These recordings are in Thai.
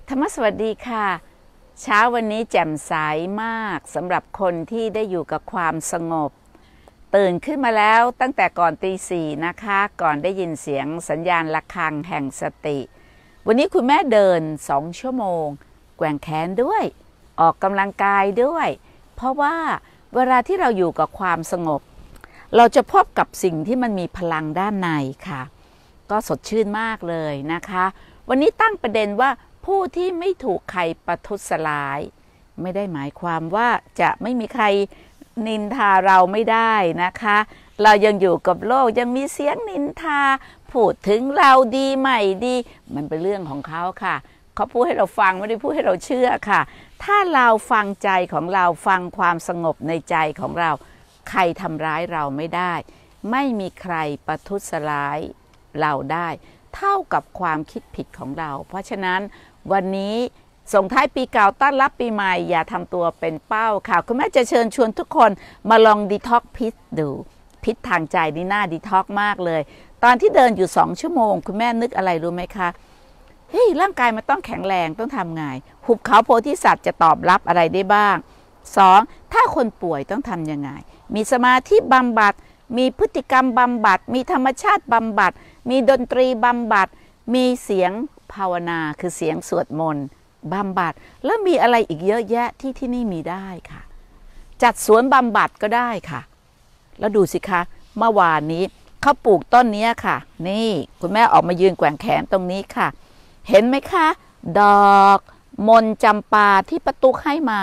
ธรรมสวัสดีค่ะเช้าวันนี้แจ่มใสมากสำหรับคนที่ได้อยู่กับความสงบตื่นขึ้นมาแล้วตั้งแต่ก่อนตี 4นะคะก่อนได้ยินเสียงสัญญาณระฆังแห่งสติวันนี้คุณแม่เดิน2 ชั่วโมงแกว่งแขนด้วยออกกำลังกายด้วยเพราะว่าเวลาที่เราอยู่กับความสงบเราจะพบกับสิ่งที่มันมีพลังด้านในค่ะก็สดชื่นมากเลยนะคะวันนี้ตั้งประเด็นว่าผู้ที่ไม่ถูกใครประทุษร้ายไม่ได้หมายความว่าจะไม่มีใครนินทาเราไม่ได้นะคะเรายังอยู่กับโลกยังมีเสียงนินทาพูดถึงเราดีไม่ดีมันเป็นเรื่องของเขาค่ะเขาพูดให้เราฟังไม่ได้พูดให้เราเชื่อค่ะถ้าเราฟังใจของเราฟังความสงบในใจของเราใครทำร้ายเราไม่ได้ไม่มีใครประทุษร้ายเราได้เท่ากับความคิดผิดของเราเพราะฉะนั้นวันนี้ส่งท้ายปีเก่าต้อนรับปีใหม่อย่าทำตัวเป็นเป้าค่ะคุณแม่จะเชิญชวนทุกคนมาลองดีท็อกพิษดูพิษทางใจนี่น่าดีท็อกมากเลยตอนที่เดินอยู่2 ชั่วโมงคุณแม่นึกอะไรรู้ไหมคะเฮ้ยร่างกายมันต้องแข็งแรงต้องทำไงหุบเขาโพธิสัตว์จะตอบรับอะไรได้บ้าง2ถ้าคนป่วยต้องทำยังไงมีสมาธิบำบัดมีพฤติกรรมบำบัดมีธรรมชาติบำบัดมีดนตรีบำบัดมีเสียงภาวนาคือเสียงสวดมนต์บำบัดแล้วมีอะไรอีกเยอะแยะที่นี่มีได้ค่ะจัดสวนบำบัดก็ได้ค่ะแล้วดูสิคะเมื่อวานนี้เขาปลูกต้นนี้ค่ะนี่คุณแม่ออกมายืนแกว่งแขนตรงนี้ค่ะเห็นไหมคะดอกมนจำปาที่ประตูให้มา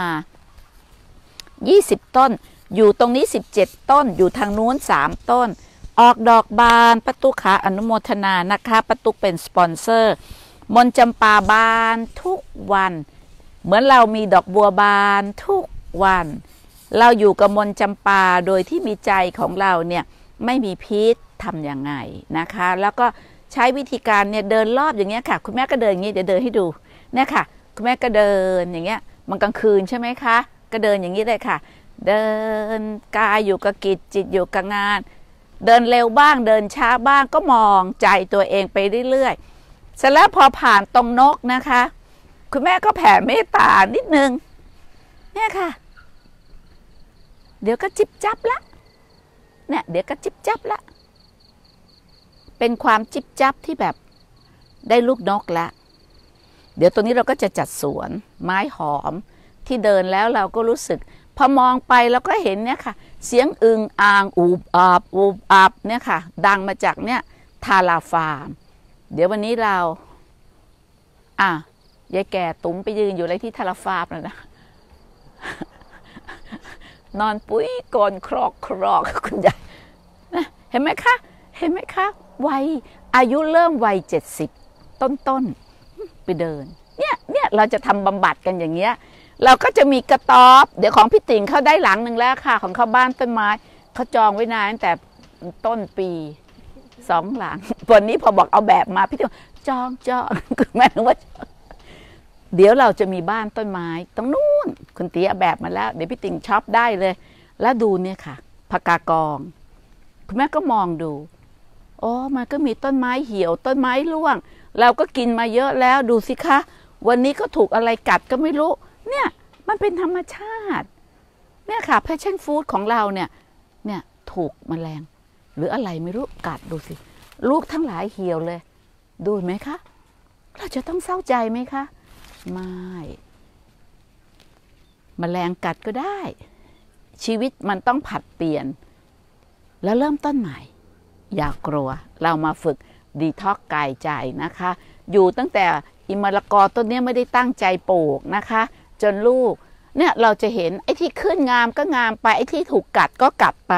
20 ต้นอยู่ตรงนี้17 ต้นอยู่ทางนู้น3 ต้นออกดอกบานประตูขาอนุโมทนานะคะประตูเป็นสปอนเซอร์มนจำปาบานทุกวันเหมือนเรามีดอกบัวบานทุกวันเราอยู่กับมนจำปาโดยที่มีใจของเราเนี่ยไม่มีพิษทำยังไงนะคะแล้วก็ใช้วิธีการเนี่ยเดินรอบอย่างเงี้ยค่ะคุณแม่ก็เดินอย่างนี้เดี๋ยวเดินให้ดูเนี่ยค่ะคุณแม่ก็เดินอย่างเงี้ยมันกลางคืนใช่ไหมคะก็เดินอย่างนี้เลยค่ะเดินกายอยู่กับกิจจิตอยู่กับงานเดินเร็วบ้างเดินช้าบ้างก็มองใจตัวเองไปเรื่อยๆเสร็จแล้วพอผ่านตรงนกนะคะคุณแม่ก็แผ่เมตตานิดนึงเนี่ยค่ะเดี๋ยวก็จิบจับละเนี่ยเดี๋ยวก็จิบจับละเป็นความจิบจับที่แบบได้ลูกนกละเดี๋ยวตรงนี้เราก็จะจัดสวนไม้หอมที่เดินแล้วเราก็รู้สึกพอมองไปเราก็เห็นเนี่ยค่ะเสียงอึงอ่างอูบอาบอูบอาบเนี่ยค่ะดังมาจากเนี่ยทาราฟาร์มเดี๋ยววันนี้เรายายแก่ตุ้มไปยืนอยู่อะไรที่ทาราฟาร์มนะนอนปุ้ยก่อนครอกคุณยายนะเห็นไหมคะเห็นไหมคะวัยอายุเริ่มวัย70ต้นไปเดินเนี่ยเราจะทำบำบัดกันอย่างเงี้ยเราก็จะมีกระต๊อบเดี๋ยวของพี่ติ๋งเขาได้หลังหนึ่งแล้วค่ะของเขาบ้านต้นไม้เขาจองไว้นานตั้งแต่ต้นปี2 หลังวันนี้พอบอกเอาแบบมาพี่ติ๋งจองคุณแม่นึกว่าเดี๋ยวเราจะมีบ้านต้นไม้ตรงนู้นคุณตีเอาแบบมาแล้วเดี๋ยวพี่ติ๋งช็อปได้เลยแล้วดูเนี่ยค่ะผักกากองคุณแม่ก็มองดูอ๋อมันก็มีต้นไม้เหี่ยวต้นไม้ร่วงเราก็กินมาเยอะแล้วดูสิคะวันนี้ก็ถูกอะไรกัดก็ไม่รู้เนี่ยมันเป็นธรรมชาติเนี่ยค่ะแพชชั่นฟู้ดของเราเนี่ยถูกแมลงหรืออะไรไม่รู้กัดดูสิลูกทั้งหลายเหี่ยวเลยดูไหมคะเราจะต้องเศร้าใจไหมคะไม่แมลงกัดก็ได้ชีวิตมันต้องผัดเปลี่ยนแล้วเริ่มต้นใหม่อย่ากลัวเรามาฝึกดีท็อกกายใจนะคะอยู่ตั้งแต่อิมะละกอต้นนี้ไม่ได้ตั้งใจปลูกนะคะจนลูกเนี่ยเราจะเห็นไอ้ที่ขึ้นงามก็งามไปไอ้ที่ถูกกัดก็กัดไป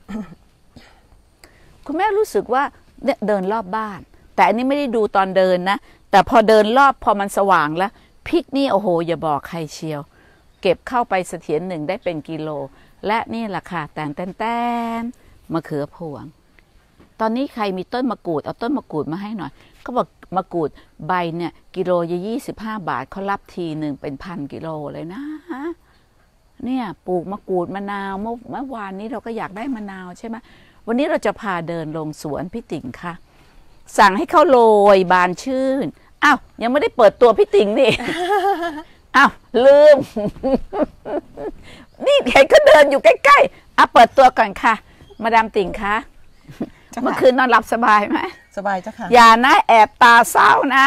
คุณแม่รู้สึกว่าเนี่ยเดินรอบบ้านแต่อันนี้ไม่ได้ดูตอนเดินนะแต่พอเดินรอบพอมันสว่างแล้วพริกนี่โอ้โหอย่าบอกใครเชียวเก็บเข้าไปเสถียร1ได้เป็นกิโลและนี่แหละค่ะแต่นมะเขือพวงตอนนี้ใครมีต้นมะกรูดเอาต้นมะกรูดมาให้หน่อยเขาบอกมะกรูดใบเนี่ยกิโล25 บาทเขารับทีหนึ่งเป็น1,000 กิโลเลยนะเนี่ยปลูกมะกรูดมะนาวเมื่อวานนี้เราก็อยากได้มะนาวใช่ไหมวันนี้เราจะพาเดินลงสวนพี่ติ๋งค่ะสั่งให้เขาโรยบานชื่นอ้าวยังไม่ได้เปิดตัวพี่ติ่งนี่ อ้าวลืม นี่เห็นก็เดินอยู่ใกล้ๆอ่ะเปิดตัวก่อนค่ะมาดามติ่งคะเมื่อคืนนอนหลับสบายไหมสบายจ้ะค่ะอย่านะแอบตาเศร้านะ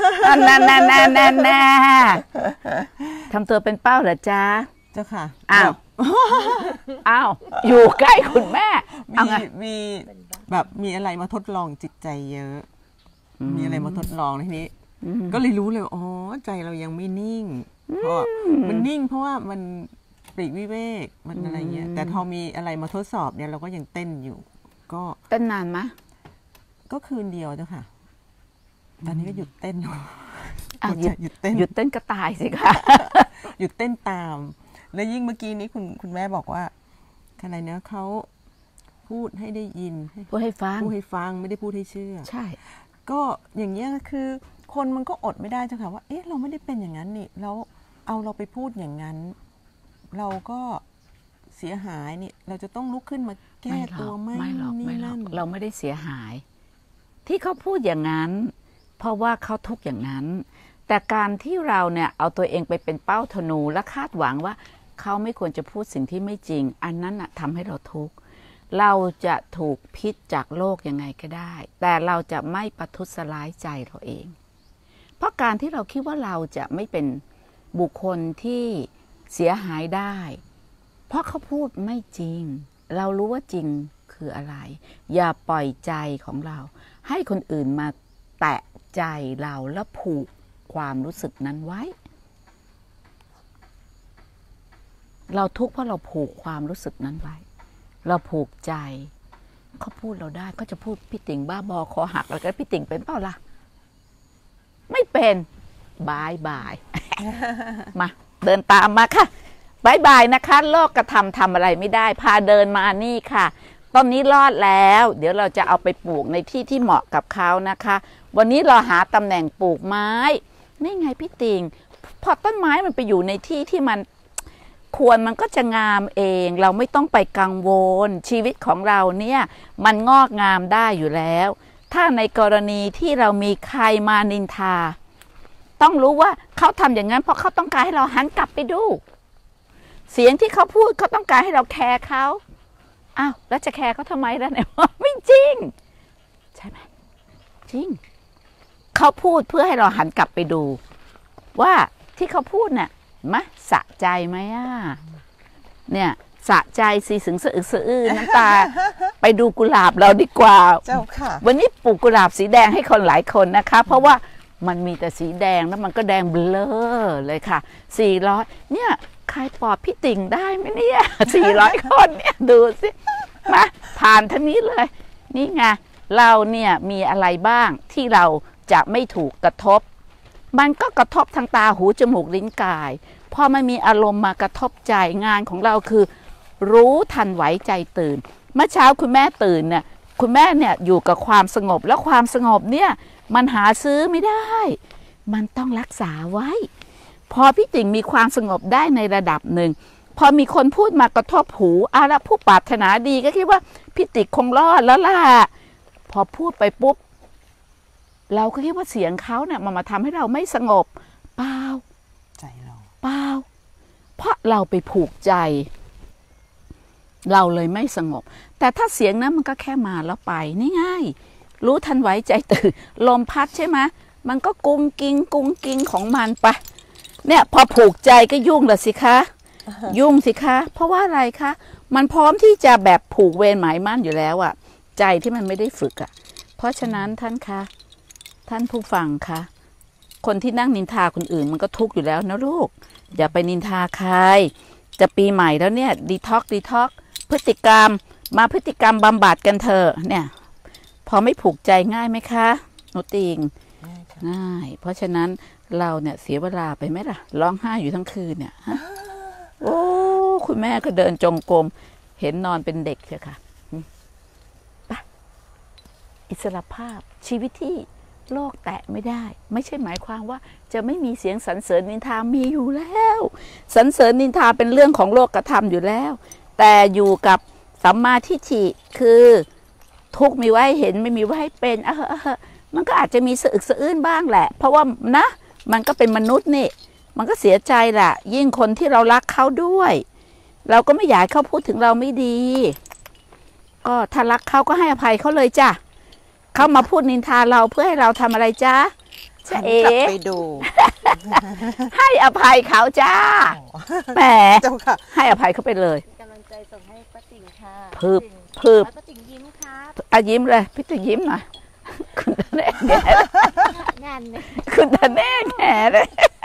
น่ทำตัวเป็นเป้าเหรอจ๊ะเจ้าค่ะอ้าวอยู่ใกล้คุณแม่มีแบบมีอะไรมาทดลองจิตใจเยอะมีอะไรมาทดลองทีนี้ก็เลยรู้เลยอ๋อใจเรายังไม่นิ่งเพราะมันนิ่งเพราะว่ามันปลีกวิเวกมันอะไรเงี้ยแต่พอมีอะไรมาทดสอบเนี่ยเราก็ยังเต้นอยู่ก็เต้นนานไหมก็คืนเดียวเจ้าค่ะตอนนี้ก็หยุดเต้นหยุดเต้นก็ตายสิคะหยุดเต้นตามแล้วยิ่งเมื่อกี้นี้คุณแม่บอกว่าอะไรนะเขาพูดให้ได้ยินพูดให้ฟังไม่ได้พูดให้เชื่อใช่ก็อย่างเงี้ยคือคนมันก็อดไม่ได้เจ้าค่ะว่าเอ๊ะเราไม่ได้เป็นอย่างนั้นนี่แล้วเอาเราไปพูดอย่างนั้นเราก็เสียหายนี่เราจะต้องลุกขึ้นมาแก้ตัวไม่หรอกเราไม่ได้เสียหายที่เขาพูดอย่างนั้นเพราะว่าเขาทุกข์อย่างนั้นแต่การที่เราเนี่ยเอาตัวเองไปเป็นเป้าธนูและคาดหวังว่าเขาไม่ควรจะพูดสิ่งที่ไม่จริงอันนั้นน่ะทำให้เราทุกข์เราจะถูกพิษจากโลกยังไงก็ได้แต่เราจะไม่ประทุษร้ายใจเราเองเพราะการที่เราคิดว่าเราจะไม่เป็นบุคคลที่เสียหายได้เพราะเขาพูดไม่จริงเรารู้ว่าจริงคืออะไรอย่าปล่อยใจของเราให้คนอื่นมาแตะใจเราแล้วผูกความรู้สึกนั้นไว้เราทุกข์เพราะเราผูกความรู้สึกนั้นไว้เราผูกใจเขาพูดเราได้ก็จะพูดพี่ติ่งบ้าบอคอหักอะไรกันพี่ติ่งเป็นเปล่าล่ะไม่เป็นบายมาเดินตามมาค่ะบายนะคะโลกกระทำอะไรไม่ได้พาเดินมานี่ค่ะต้นนี้รอดแล้วเดี๋ยวเราจะเอาไปปลูกในที่ที่เหมาะกับเขานะคะวันนี้เราหาตำแหน่งปลูกไม้นี่ไงพี่ติ่งพอต้นไม้มันไปอยู่ในที่ที่มันควรมันก็จะงามเองเราไม่ต้องไปกังวลชีวิตของเราเนี่ยมันงอกงามได้อยู่แล้วถ้าในกรณีที่เรามีใครมานินทาต้องรู้ว่าเขาทำอย่างนั้นเพราะเขาต้องการให้เราหันกลับไปดูเสียงที่เขาพูดเขาต้องการให้เราแคร์เขาอ้าวแล้วจะแคร์เขาทำไมล่ะเนี่ยไม่จริงใช่ไหมจริงเขาพูดเพื่อให้เราหันกลับไปดูว่าที่เขาพูดเนี่ยสะใจไหมเนี่ยสะใจสีสึงสะอึกสะอื้นน้ำตาไปดูกุหลาบเราดีกว่าเจ้าค่ะวันนี้ปลูกกุหลาบสีแดงให้คนหลายคนนะคะเพราะว่ามันมีแต่สีแดงแล้วมันก็แดงเบลอเลยค่ะ400เนี่ยใครปอบพี่ติ่งได้ไหมเนี่ย400คนเนี่ยดูสิมาผ่านทั้งนี้เลยนี่ไงเราเนี่ยมีอะไรบ้างที่เราจะไม่ถูกกระทบมันก็กระทบทางตาหูจมูกลิ้นกายพอมันมีอารมณ์มากระทบใจงานของเราคือรู้ทันไหวใจตื่นเมื่อเช้าคุณแม่ตื่นเนี่ยคุณแม่เนี่ยอยู่กับความสงบแล้วความสงบเนี่ยมันหาซื้อไม่ได้มันต้องรักษาไว้พอพี่ติ่งมีความสงบได้ในระดับหนึ่งพอมีคนพูดมากระทบหูแล้วผู้ปรารถนาดีก็คิดว่าพี่ติ่งคงรอดแล้วล่ะพอพูดไปปุ๊บเราก็คิดว่าเสียงเขาเนี่ยมันมาทำให้เราไม่สงบเปล่าใจเราเปล่าเพราะเราไปผูกใจเราเลยไม่สงบแต่ถ้าเสียงนั้นมันก็แค่มาแล้วไปนี่ง่ายรู้ทันไหวใจตื่นลมพัดใช่ไหมมันก็กุ้งกิ้งของมันไปเนี่ยพอผูกใจก็ยุ่งละสิคะยุ่งสิคะเพราะว่าอะไรคะมันพร้อมที่จะแบบผูกเวรหมายมั่นอยู่แล้วอะใจที่มันไม่ได้ฝึกอะเพราะฉะนั้นท่านคะท่านผู้ฟังคะคนที่นั่งนินทาคนอื่นมันก็ทุกข์อยู่แล้วนะลูกอย่าไปนินทาใครจะปีใหม่แล้วเนี่ยดีท็อกพฤติกรรมมาพฤติกรรมบำบัดกันเถอะเนี่ยพอไม่ผูกใจง่ายไหมคะหนูติงง่ายเพราะฉะนั้นเราเนี่ยเสียเวลาไปไหมล่ะร้องไห้อยู่ทั้งคืนเนี่ยโอ้คุณแม่ก็เดินจงกรมเห็นนอนเป็นเด็กใช่ค่ะไปอิสรภาพชีวิตที่โลกแตะไม่ได้ไม่ใช่หมายความว่าจะไม่มีเสียงสรรเสริญนินทามีอยู่แล้วสรรเสริญนินทาเป็นเรื่องของโลกธรรมอยู่แล้วแต่อยู่กับสัมมาทิฏฐิคือทุกข์มีไว้เห็นไม่มีไว้ให้เป็นมันก็อาจจะมีสะอึกสะอื้นบ้างแหละเพราะว่านะมันก็เป็นมนุษย์นี่มันก็เสียใจแหละยิ่งคนที่เรารักเขาด้วยเราก็ไม่อยากเขาพูดถึงเราไม่ดีก็ถ้ารักเขาก็ให้อภัยเขาเลยจ้ะเขามาพูดนินทาเราเพื่อให้เราทำอะไรจ้าจะเอ๋ไปดูให้อภัยเขาจ้าแหมเจ้าค่ะให้อภัยเขาไปเลยกำลังใจส่งให้ป้าติ๋งค่ะพืบป้าติ๋งยิ้มครับยิ้มเลยพี่ติ๋งยิ้มหน่อยคุณตาแน่แง่งานเนี่ยคุณตาแน่แง่เลย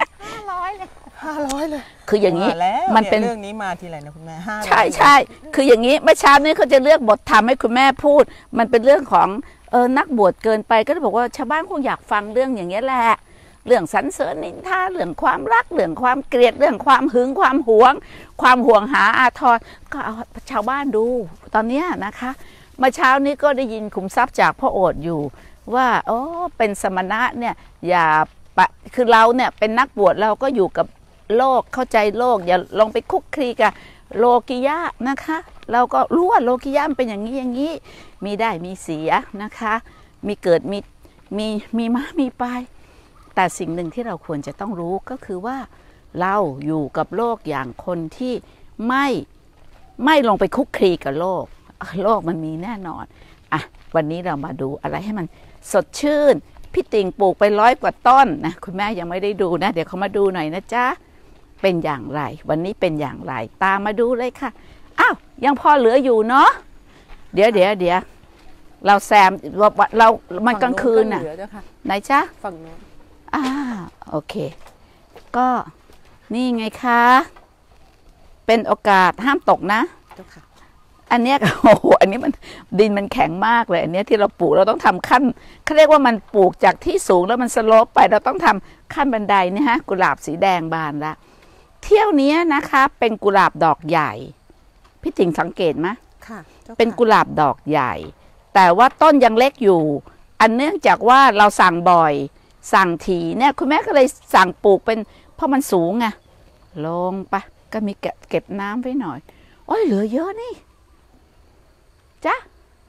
500เลย 500เลยคืออย่างนี้มันเป็นเรื่องนี้มาทีไรนะคุณแม่500 ใช่คืออย่างนี้เมื่อเช้านี้เขาจะเลือกบทธรรมให้คุณแม่พูดมันเป็นเรื่องของนักบวชเกินไปก็เลยบอกว่าชาวบ้านคงอยากฟังเรื่องอย่างนี้แหละเรื่องสรรเสริญนินทาเรื่องความรักเรื่องความเกลียดเรื่องความหึงความหวงความห่วงหาอาทรก็เอาชาวบ้านดูตอนนี้นะคะเมื่อเช้านี้ก็ได้ยินขุมทรัพย์จากพ่อโอษฐ์อยู่ว่าเป็นสมณะเนี่ยอย่าคือเราเนี่ยเป็นนักบวชเราก็อยู่กับโลกเข้าใจโลกอย่าลงไปคุกคีกับโลกิยะนะคะเราก็รู้ว่าโลกิยะมันเป็นอย่างนี้อย่างนี้มีได้มีเสียนะคะมีเกิดมีมามีไปแต่สิ่งหนึ่งที่เราควรจะต้องรู้ก็คือว่าเราอยู่กับโลกอย่างคนที่ไม่ลงไปคุกคีกับโลกมันมีแน่นอนอ่ะวันนี้เรามาดูอะไรให้มันสดชื่นพี่ติ่งปลูกไป100 กว่าต้นนะคุณแม่ยังไม่ได้ดูนะเดี๋ยวเขามาดูหน่อยนะจ๊ะเป็นอย่างไรวันนี้เป็นอย่างไรตามมาดูเลยค่ะอ้าวยังพอเหลืออยู่เนาะเดี๋ยวเราแซมเรามันกลางคืนน่ะไหนจ๊ะฝั่งโน้นโอเคก็นี่ไงคะเป็นโอกาสห้ามตกนะอันเนี้ยโอ้โหอันนี้มันดินมันแข็งมากเลยอันเนี้ยที่เราปลูกเราต้องทำขั้นเขาเรียกว่ามันปลูกจากที่สูงแล้วมันสโลปไปเราต้องทำขั้นบันไดนี่ฮะกุหลาบสีแดงบานละเที่ยวนี้นะคะเป็นกุหลาบดอกใหญ่พี่ติ๋งสังเกตไหมค่ะเป็นกุหลาบดอกใหญ่แต่ว่าต้นยังเล็กอยู่อันเนื่องจากว่าเราสั่งบ่อยสั่งถี่เนี่ยคุณแม่ก็เลยสั่งปลูกเป็นเพราะมันสูงไงลงไปก็มีเก็บน้ำไว้หน่อยโอ้ยเหลือเยอะนี่จ้ะ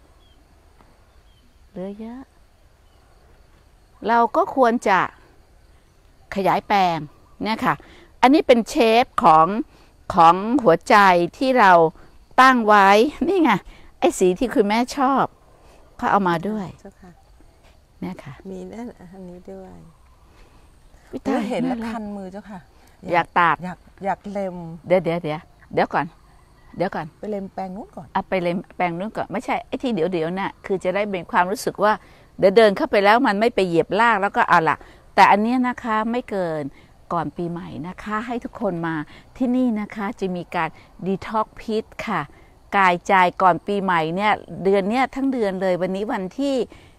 เหลือเยอะเราก็ควรจะขยายแปลงเนี่ยค่ะอันนี้เป็นเชฟของหัวใจที่เราตั้งไว้นี่ไงไอ้สีที่คุณแม่ชอบเขาเอามาด้วยเนี่ยค่ะมีนั่นอันนี้ด้วยเห็นแล้วคันมือเจ้าค่ะอยากตัดอยากเล็มเดี๋ยวก่อนไปเล็มแปลงนู้นก่อนไปเล็มแปลงนู้นก่อนไม่ใช่ไอ้ที่เดี๋ยวน่ะคือจะได้เป็นความรู้สึกว่าเดี๋ยวเดินเข้าไปแล้วมันไม่ไปเหยียบลากแล้วก็เอาล่ะแต่อันนี้นะคะไม่เกินก่อนปีใหม่นะคะให้ทุกคนมาที่นี่นะคะจะมีการดีท็อกพิษค่ะกายใจก่อนปีใหม่เนี่ยเดือนเนี้ยทั้งเดือนเลยวันนี้วันที่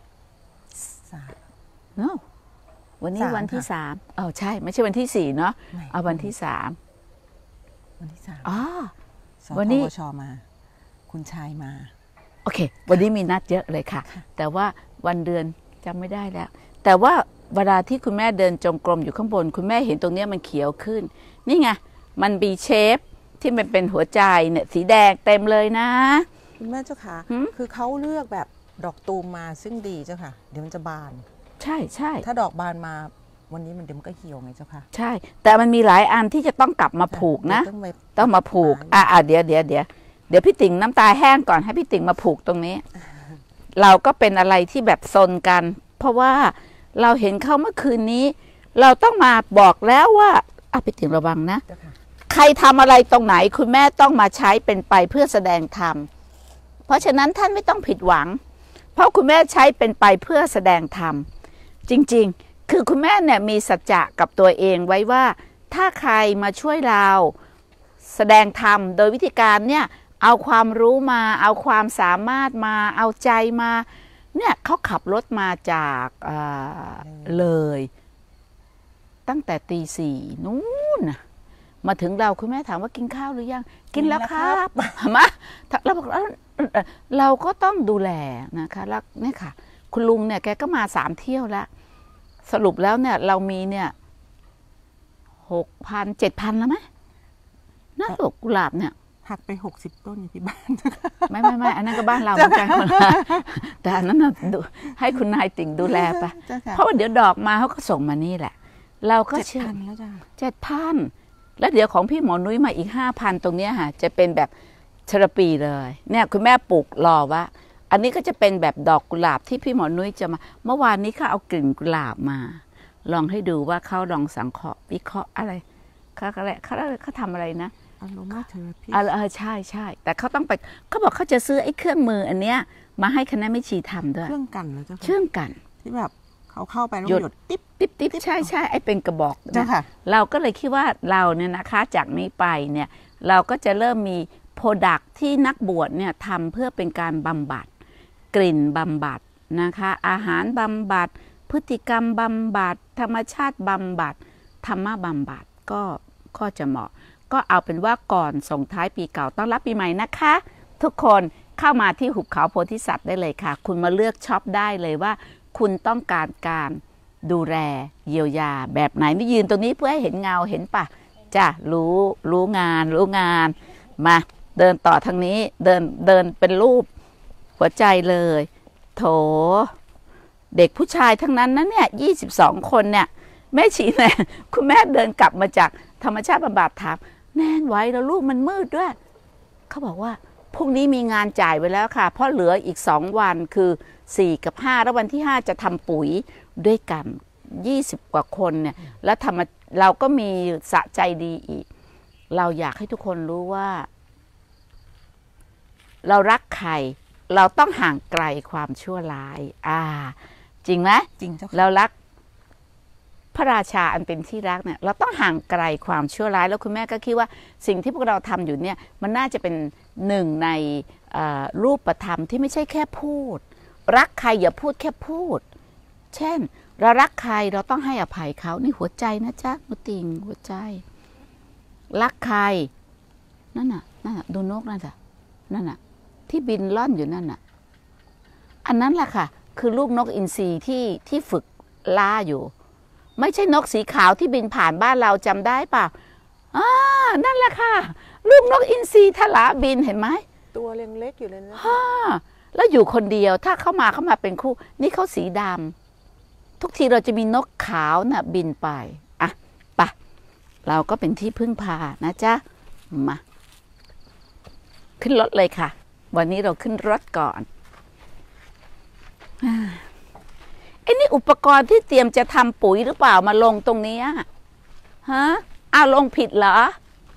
no วันนี้วันที่3ใช่ไม่ใช่วันที่4เนาะเอาวันที่3วันนี้ชมาคุณชายมาโอเควันนี้มีนัดเยอะเลยค่ะแต่ว่าวันเดือนจำไม่ได้แล้วแต่ว่าเวลาที่คุณแม่เดินจงกรมอยู่ข้างบนคุณแม่เห็นตรงนี้มันเขียวขึ้นนี่ไงมันบีเชฟที่มันเป็นหัวใจเนี่ยสีแดงเต็มเลยนะคุณแม่เจ้าค่ะคือเขาเลือกแบบดอกตูมมาซึ่งดีเจ้าค่ะเดี๋ยวมันจะบานใช่ถ้าดอกบานมาวันนี้มันเดี๋ยวมันก็เหี่ยวไงเจ้าค่ะใช่แต่มันมีหลายอันที่จะต้องกลับมาผูกนะต้องมาผูกเดี๋ยวพี่ติ๋งน้ำตาแห้งก่อนให้พี่ติ๋งมาผูกตรงนี้เราก็เป็นอะไรที่แบบซนกันเพราะว่าเราเห็นเขาเมื่อคืนนี้เราต้องมาบอกแล้วว่าพี่ติ๋งระวังนะใครทำอะไรตรงไหนคุณแม่ต้องมาใช้เป็นไปเพื่อแสดงธรรมเพราะฉะนั้นท่านไม่ต้องผิดหวังเพราะคุณแม่ใช้เป็นไปเพื่อแสดงธรรมจริงๆคือคุณแม่เนี่ยมีสัจจะกับตัวเองไว้ว่าถ้าใครมาช่วยเราแสดงธรรมโดยวิธีการเนี่ยเอาความรู้มาเอาความสามารถมาเอาใจมาเนี่ยเขาขับรถมาจากเลยตั้งแต่ตี 4นู้นมาถึงเราคุณแม่ถามว่ากินข้าวหรือยังกินแล้วครับมาเราบอกเราก็ต้องดูแลนะคะแล้วนี่ค่ะคุณลุงเนี่ยแกก็มา3 เที่ยวแล้วสรุปแล้วเนี่ยเรามีเนี่ย6,000 7,000แล้วไหมน่าดอกกุหลาบเนี่ยหักไป60 ต้นอยู่ที่บ้านไม่อันนั้นก็บ้านเราเหมือนกันคนละแต่อันนั้นน่ะให้คุณนายติ่งดูแลไปเพราะว่าเดี๋ยวดอกมาเขาก็ส่งมานี่แหละเราก็เชื่อ 7,000 แล้วจ้ะ 7,000แล้วเดี๋ยวของพี่หมอนุ้ยมาอีก 5,000 ตรงเนี้ยค่ะจะเป็นแบบเทอราปีเลยเนี่ยคุณแม่ปลูกรอว่าอันนี้ก็จะเป็นแบบดอกกุหลาบที่พี่หมอนุ้ยจะมาเมื่อวานนี้เขาเอากลิ่นกุหลาบมาลองให้ดูว่าเขาลองสังเคราะห์วิเคราะห์อะไรเขาทำอะไรนะ Aroma Therapy ใช่แต่เขาต้องไปเขาบอกเขาจะซื้อไอ้เครื่องมืออันเนี้ยมาให้คณะไม่ชีทำด้วยเครื่องกันแล้วจ้ะเครื่องกันที่แบบเขาเข้าไปแล้วหยดติ๊บใช่ไอ้เป็นกระบอกนะเราก็เลยคิดว่าเราเนี่ยนะคะจากนี้ไปเนี่ยเราก็จะเริ่มมีโปรดักที่นักบวชเนี่ยทำเพื่อเป็นการบำบัดกลิ่นบำบัดนะคะอาหารบำบัดพฤติกรรมบำบัดธรรมชาติบำบัดธรรมะบำบัดก็จะเหมาะก็เอาเป็นว่าก่อนส่งท้ายปีเก่าต้อนรับปีใหม่นะคะทุกคนเข้ามาที่หุบเขาโพธิสัตว์ได้เลยค่ะคุณมาเลือกช็อปได้เลยว่าคุณต้องการดูแลเยียวยาแบบไหนนี่ยืนตรงนี้เพื่อให้เห็นเงาเห็นปะจ้ะรู้งานมาเดินต่อทางนี้เดินเป็นรูปหัวใจเลยโถเด็กผู้ชายทั้งนั้นนะเนี่ย22 คนเนี่ยแม่ชีแนนคุณแม่เดินกลับมาจากธรรมชาติบำบัดถามแนนไว้แล้วลูกมันมืดด้วยเขาบอกว่าพรุ่งนี้มีงานจ่ายไว้แล้วค่ะเพราะเหลืออีก2 วันคือ4 กับ 5แล้ววันที่5จะทำปุ๋ยด้วยกัน20 กว่าคนเนี่ยแล้วเราก็มีสะใจดีอีกเราอยากให้ทุกคนรู้ว่าเรารักใครเราต้องห่างไกลความชั่วร้ายจริงไหมจริงเจ้าเรารักพระราชาอันเป็นที่รักเนี่ยเราต้องห่างไกลความชั่วร้ายแล้วคุณแม่ก็คิดว่าสิ่งที่พวกเราทำอยู่เนี่ยมันน่าจะเป็นหนึ่งในรูปธรรมที่ไม่ใช่แค่พูดรักใครอย่าพูดแค่พูดเช่นเรารักใครเราต้องให้อภัยเขานี่หัวใจนะจ๊ะมุติงหัวใจรักใครนั่นน่ะดูนกนั่นจ้ะนั่นน่ะที่บินล่อนอยู่นั่นน่ะอันนั้นแหละค่ะคือลูกนกอินทรีที่ฝึกล่าอยู่ไม่ใช่นกสีขาวที่บินผ่านบ้านเราจำได้เปล่านั่นแหละค่ะลูกนกอินทรีทลาบินเห็นไหมตัวเล็กๆอยู่เลยนะแล้วอยู่คนเดียวถ้าเข้ามาเป็นคู่นี่เขาสีดำทุกทีเราจะมีนกขาวน่ะบินไปไปเราก็เป็นที่พึ่งพานะจ๊ะมาขึ้นรถเลยค่ะวันนี้เราขึ้นรถก่อนนี่อุปกรณ์ที่เตรียมจะทำปุ๋ยหรือเปล่ามาลงตรงนี้ฮะลงผิดเหรอ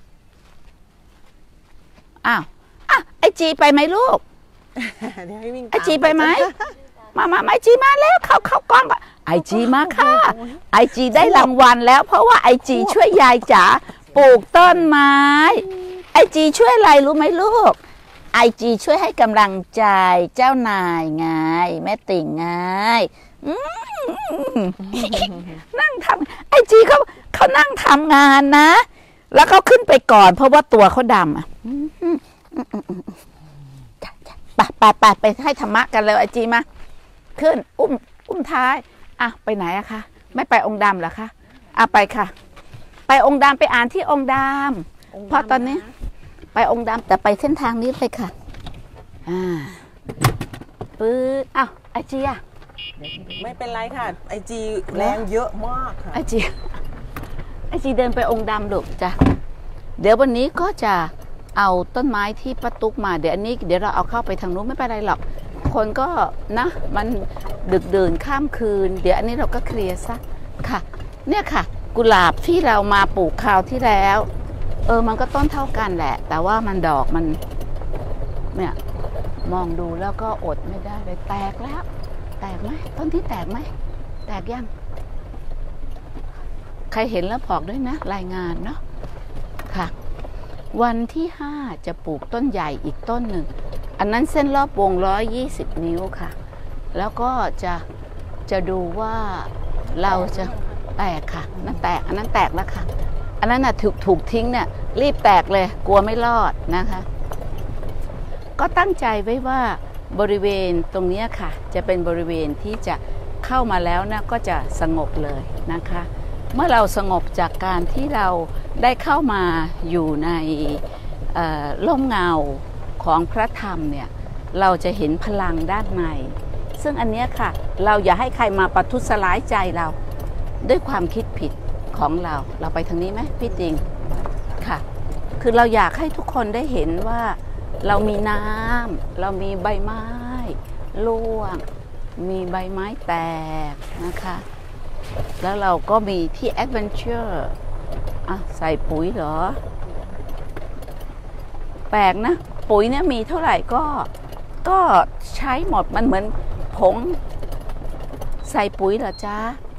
ไอจีไปไหมลูกไอจีไปไหมมาไอจีมาแล้วเข้ากล้องก่อนไอจีมาค่ะไอจีได้รางวัลแล้วเพราะว่าไอจีช่วยยายจ๋าปลูกต้นไม้ไอจีช่วยอะไรรู้ไหมลูกไอจีช่วยให้กำลังใจเจ้านายไงแม่ติ่งไงนั่งทำไอจีเขานั่งทำงานนะแล้วเขาขึ้นไปก่อนเพราะว่าตัวเขาดำไปให้ธรรมะกันเลยไอจีมาขึ้นอุ้มท้ายไปไหนอะคะไม่ไปองค์ดำเหรอคะไปค่ะไปองค์ดำไปอ่านที่องค์ดำเพราะตอนนี้ไปองค์ดำแต่ไปเส้นทางนี้เลยค่ะปื๊ดไอจีอะไม่เป็นไรค่ะไอจีแรงเยอะมากค่ะไอจีเดินไปองค์ดำลูกจ้ะเดี๋ยววันนี้ก็จะเอาต้นไม้ที่ป้าตุ๊กมาเดี๋ยวเราเอาเข้าไปทางนู้นไม่เป็นไรหรอกคนก็นะมันดึกดื่นข้ามคืนเดี๋ยวอันนี้เราก็เคลียร์ซะค่ะเนี่ยค่ะกุหลาบที่เรามาปลูกคราวที่แล้วมันก็ต้นเท่ากันแหละแต่ว่ามันดอกมันเนี่ยมองดูแล้วก็อดไม่ได้เลยแตกแล้วแตกไหมต้นที่แตกไหมแตกยังใครเห็นแล้วบอกด้วยนะรายงานเนาะค่ะวันที่5จะปลูกต้นใหญ่อีกต้นหนึ่งอันนั้นเส้นรอบวง120 นิ้วค่ะแล้วก็จะดูว่าเราจะแตกค่ะนั่นแตกอันนั้นแตกแล้วค่ะอันนั้นน่ะถูกทิ้งเนี่ยรีบแตกเลยกลัวไม่รอดนะคะก็ตั้งใจไว้ว่าบริเวณตรงนี้ค่ะจะเป็นบริเวณที่จะเข้ามาแล้วนะก็จะสงบเลยนะคะเมื่อเราสงบจากการที่เราได้เข้ามาอยู่ในร่มเงาของพระธรรมเนี่ยเราจะเห็นพลังด้านในซึ่งอันเนี้ยค่ะเราอย่าให้ใครมาประทุษร้ายใจเราด้วยความคิดผิดของเราไปทางนี้ไหมพี่ติงค่ะคือเราอยากให้ทุกคนได้เห็นว่าเรามีน้ำเรามีใบไม้ร่วงมีใบไม้แตกนะคะแล้วเราก็มีที่แอดเวนเจอร์ใส่ปุ๋ยเหรอแปลกนะปุ๋ยเนี่ยมีเท่าไหร่ก็ใช้หมดมันเหมือนผงใส่ปุ๋ยเหรอจ๊ะ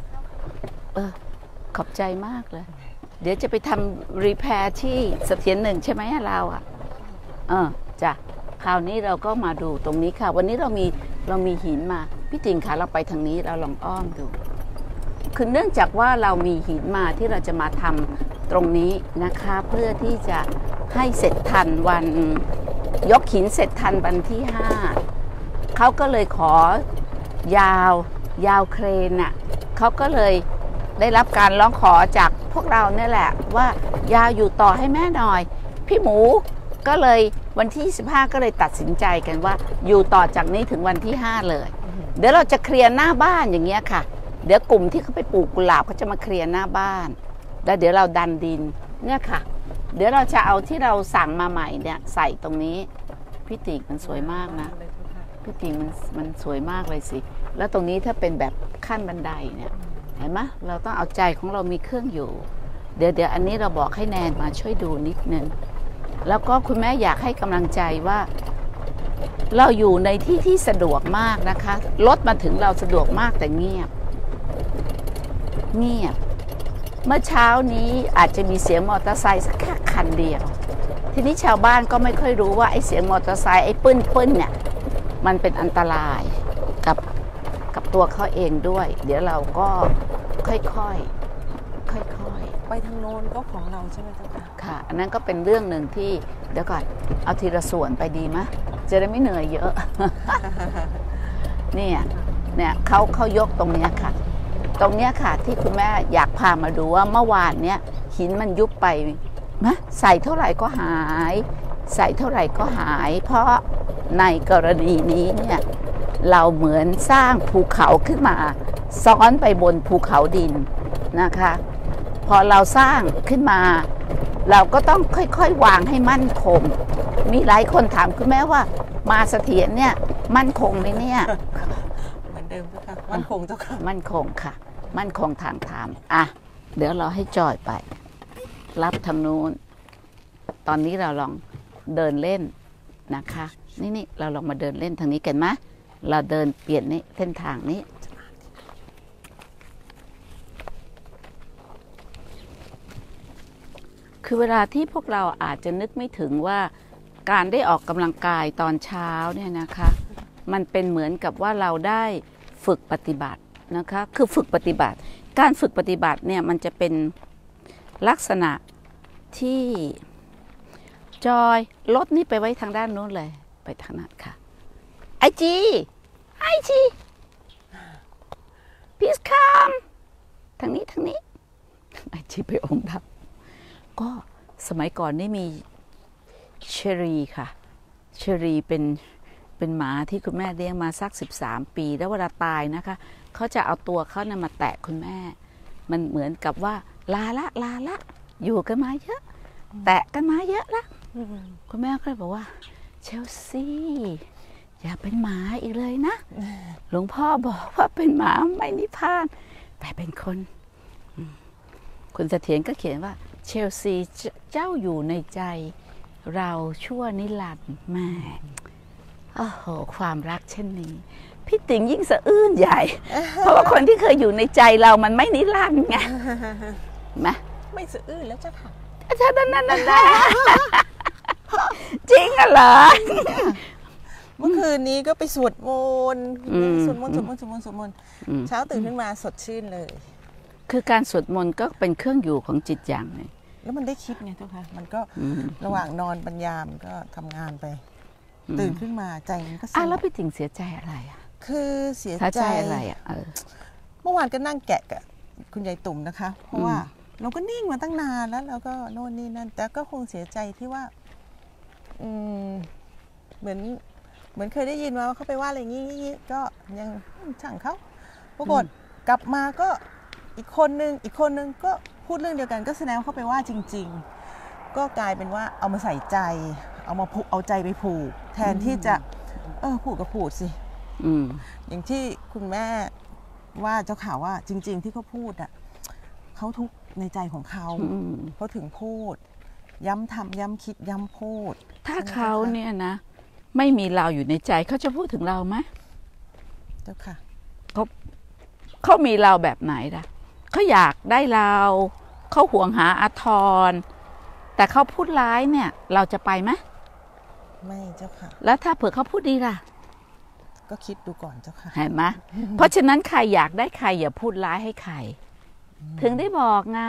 ขอบใจมากเลยเดี๋ยวจะไปทำรีแพร์ที่เสถียรหนึ่งใช่ไหมเราจ้ะคราวนี้เราก็มาดูตรงนี้ค่ะวันนี้เรามีหินมาพี่ติงค่ะเราไปทางนี้เราลองอ้อมดูคือเนื่องจากว่าเรามีหินมาที่เราจะมาทำตรงนี้นะคะเพื่อที่จะให้เสร็จทันวันยกหินเสร็จทันวันที่5เขาก็เลยขอยาวเครนน่ะเขาก็เลยได้รับการร้องขอจากพวกเราเนี่ยแหละว่ายาวอยู่ต่อให้แม่หน่อยพี่หมูก็เลยวันที่25ก็เลยตัดสินใจกันว่าอยู่ต่อจากนี้ถึงวันที่5เลยเดี๋ยวเราจะเคลียร์หน้าบ้านอย่างเงี้ยค่ะเดี๋ยวกลุ่มที่เขาไปปลูกกุหลาบเขาจะมาเคลียร์หน้าบ้านแล้วเดี๋ยวเราดันดินเนี่ยค่ะเดี๋ยวเราจะเอาที่เราสั่งมาใหม่เนี่ยใส่ตรงนี้พี่ติกมันสวยมากนะพี่ติกมันสวยมากเลยสิแล้วตรงนี้ถ้าเป็นแบบขั้นบันไดเนี่ยเห็นไหมเราต้องเอาใจของเรามีเครื่องอยู่เดี๋ยวอันนี้เราบอกให้แนนมาช่วยดูนิดนึงแล้วก็คุณแม่อยากให้กำลังใจว่าเราอยู่ในที่สะดวกมากนะคะรถมาถึงเราสะดวกมากแต่เงียบเมื่อเช้านี้อาจจะมีเสียงมอเตอร์ไซค์สักแค่คันเดียวทีนี้ชาวบ้านก็ไม่ค่อยรู้ว่าไอ้เสียงมอเตอร์ไซค์ไอ้ปื้นเนี่ยมันเป็นอันตรายกับตัวเขาเองด้วยเดี๋ยวเราก็ค่อยไปทางโน้นก็ของเราใช่ไหมเจ้าค่ะค่ะอันนั้นก็เป็นเรื่องหนึ่งที่เดี๋ยวก่อนเอาทีละส่วนไปดีไหมจะได้ไม่เหนื่อยเยอะ เนี่ยเขายกตรงเนี้ยค่ะตรงเนี้ยค่ะที่คุณแม่อยากพามาดูว่าเมื่อวานเนี้ยหินมันยุบไปนะใส่เท่าไหร่ก็หายใส่เท่าไหร่ก็หายเพราะในกรณีนี้เนี่ยเราเหมือนสร้างภูเขาขึ้นมาซ้อนไปบนภูเขาดินนะคะพอเราสร้างขึ้นมาเราก็ต้องค่อยๆวางให้มั่นคงมีหลายคนถามคุณแม่ว่ามาเสถียรเนี่ยมั่นคงไหมเนี่ยเหมือนเดิมเจ้าค่ะมั่นคงเจ้าค่ะมั่นคงค่ะมั่นคงทางธรรมเดี๋ยวเราให้จอยไปรับทางนู้นตอนนี้เราลองเดินเล่นนะคะนี่เราลองมาเดินเล่นทางนี้กันไหมเราเดินเปลี่ยนเส้นทางนี้คือเวลาที่พวกเราอาจจะนึกไม่ถึงว่าการได้ออกกำลังกายตอนเช้าเนี่ยนะคะมันเป็นเหมือนกับว่าเราได้ฝึกปฏิบัตินะคะคือฝึกปฏิบัติการฝึกปฏิบัติเนี่ยมันจะเป็นลักษณะที่จอยรถนี่ไปไว้ทางด้านโน้นเลยไปทางนั้นค่ะไอจีplease come ทางนี้ไอจีไปองค์ดำก็สมัยก่อนนี่มีเชอรีค่ะเชอรีเป็นหมาที่คุณแม่เลี้ยงมาสัก13 ปีแล้วเวลาตายนะคะเขาจะเอาตัวเขาเนี่ยมาแตะคุณแม่มันเหมือนกับว่าลาละอยู่กันมาเยอะแตะกันมาเยอะละคุณแม่ก็เลยบอกว่าเชลซีอย่าเป็นหมาอีกเลยนะหลวงพ่อบอกว่าเป็นหมาไม่นิพพานแต่เป็นคนคุณเสถียรก็เขียนว่าเชลซีเจ้าอยู่ในใจเราชั่วนิรันดร์แม่โอ้โหความรักเช่นนี้พี่ติ๋งยิ่งสะอื้นใหญ่เพราะว่าคนที่เคยอยู่ในใจเรามันไม่นิรันดร์ไงไม่สะอื้นแล้วเจ้าค่ะอาจารย์นั่นจริงเหรอเมื่อคืนนี้ก็ไปสวดมนต์เช้าตื่นขึ้นมาสดชื่นเลยคือการสวดมนต์ก็เป็นเครื่องอยู่ของจิตอย่างหนึ่งแล้วมันได้คิดไงเจ้าค่ะมันก็ระหว่างนอนปัญญามันก็ทำงานไปตื่นขึ้นมาใจมันก็แล้วพี่ติ๋งเสียใจอะไรคือเสียใจอะไรเมื่อวานก็นั่งแกะกับคุณยายตุ่มนะคะเพราะว่าเราก็นิ่งมาตั้งนานแล้วเราก็โน่นนี่นั่นแต่ก็คงเสียใจที่ว่าเหมือนเคยได้ยินมาว่าเขาไปว่าอะไรอย่างนี้ก็ยังช่างเขาปรากฏกลับมาก็อีกคนนึงก็พูดเรื่องเดียวกันก็แสดงว่าเขาไปว่าจริงๆก็กลายเป็นว่าเอามาใส่ใจเอาใจไปผูกแทนที่จะพูดก็พูดสิอย่างที่คุณแม่ว่าเจ้าข่าวว่าจริงๆที่เขาพูดอ่ะเขาทุกข์ในใจของเขาถึงพูดย้ำทำย้ำคิดย้ำพูดถ้าเขาเนี่ยนะไม่มีเราอยู่ในใจเขาจะพูดถึงเราไหมเจ้าค่ะเขามีเราแบบไหนล่ะเขาอยากได้เราเขาห่วงหาอาทรแต่เขาพูดร้ายเนี่ยเราจะไปไหมไม่เจ้าค่ะแล้วถ้าเผื่อเขาพูดดีล่ะก็คิดดูก่อนเจ้าค่ะเห็นไหมเพราะฉะนั้นใครอยากได้ใครอย่าพูดร้ายให้ใครถึงได้บอกไง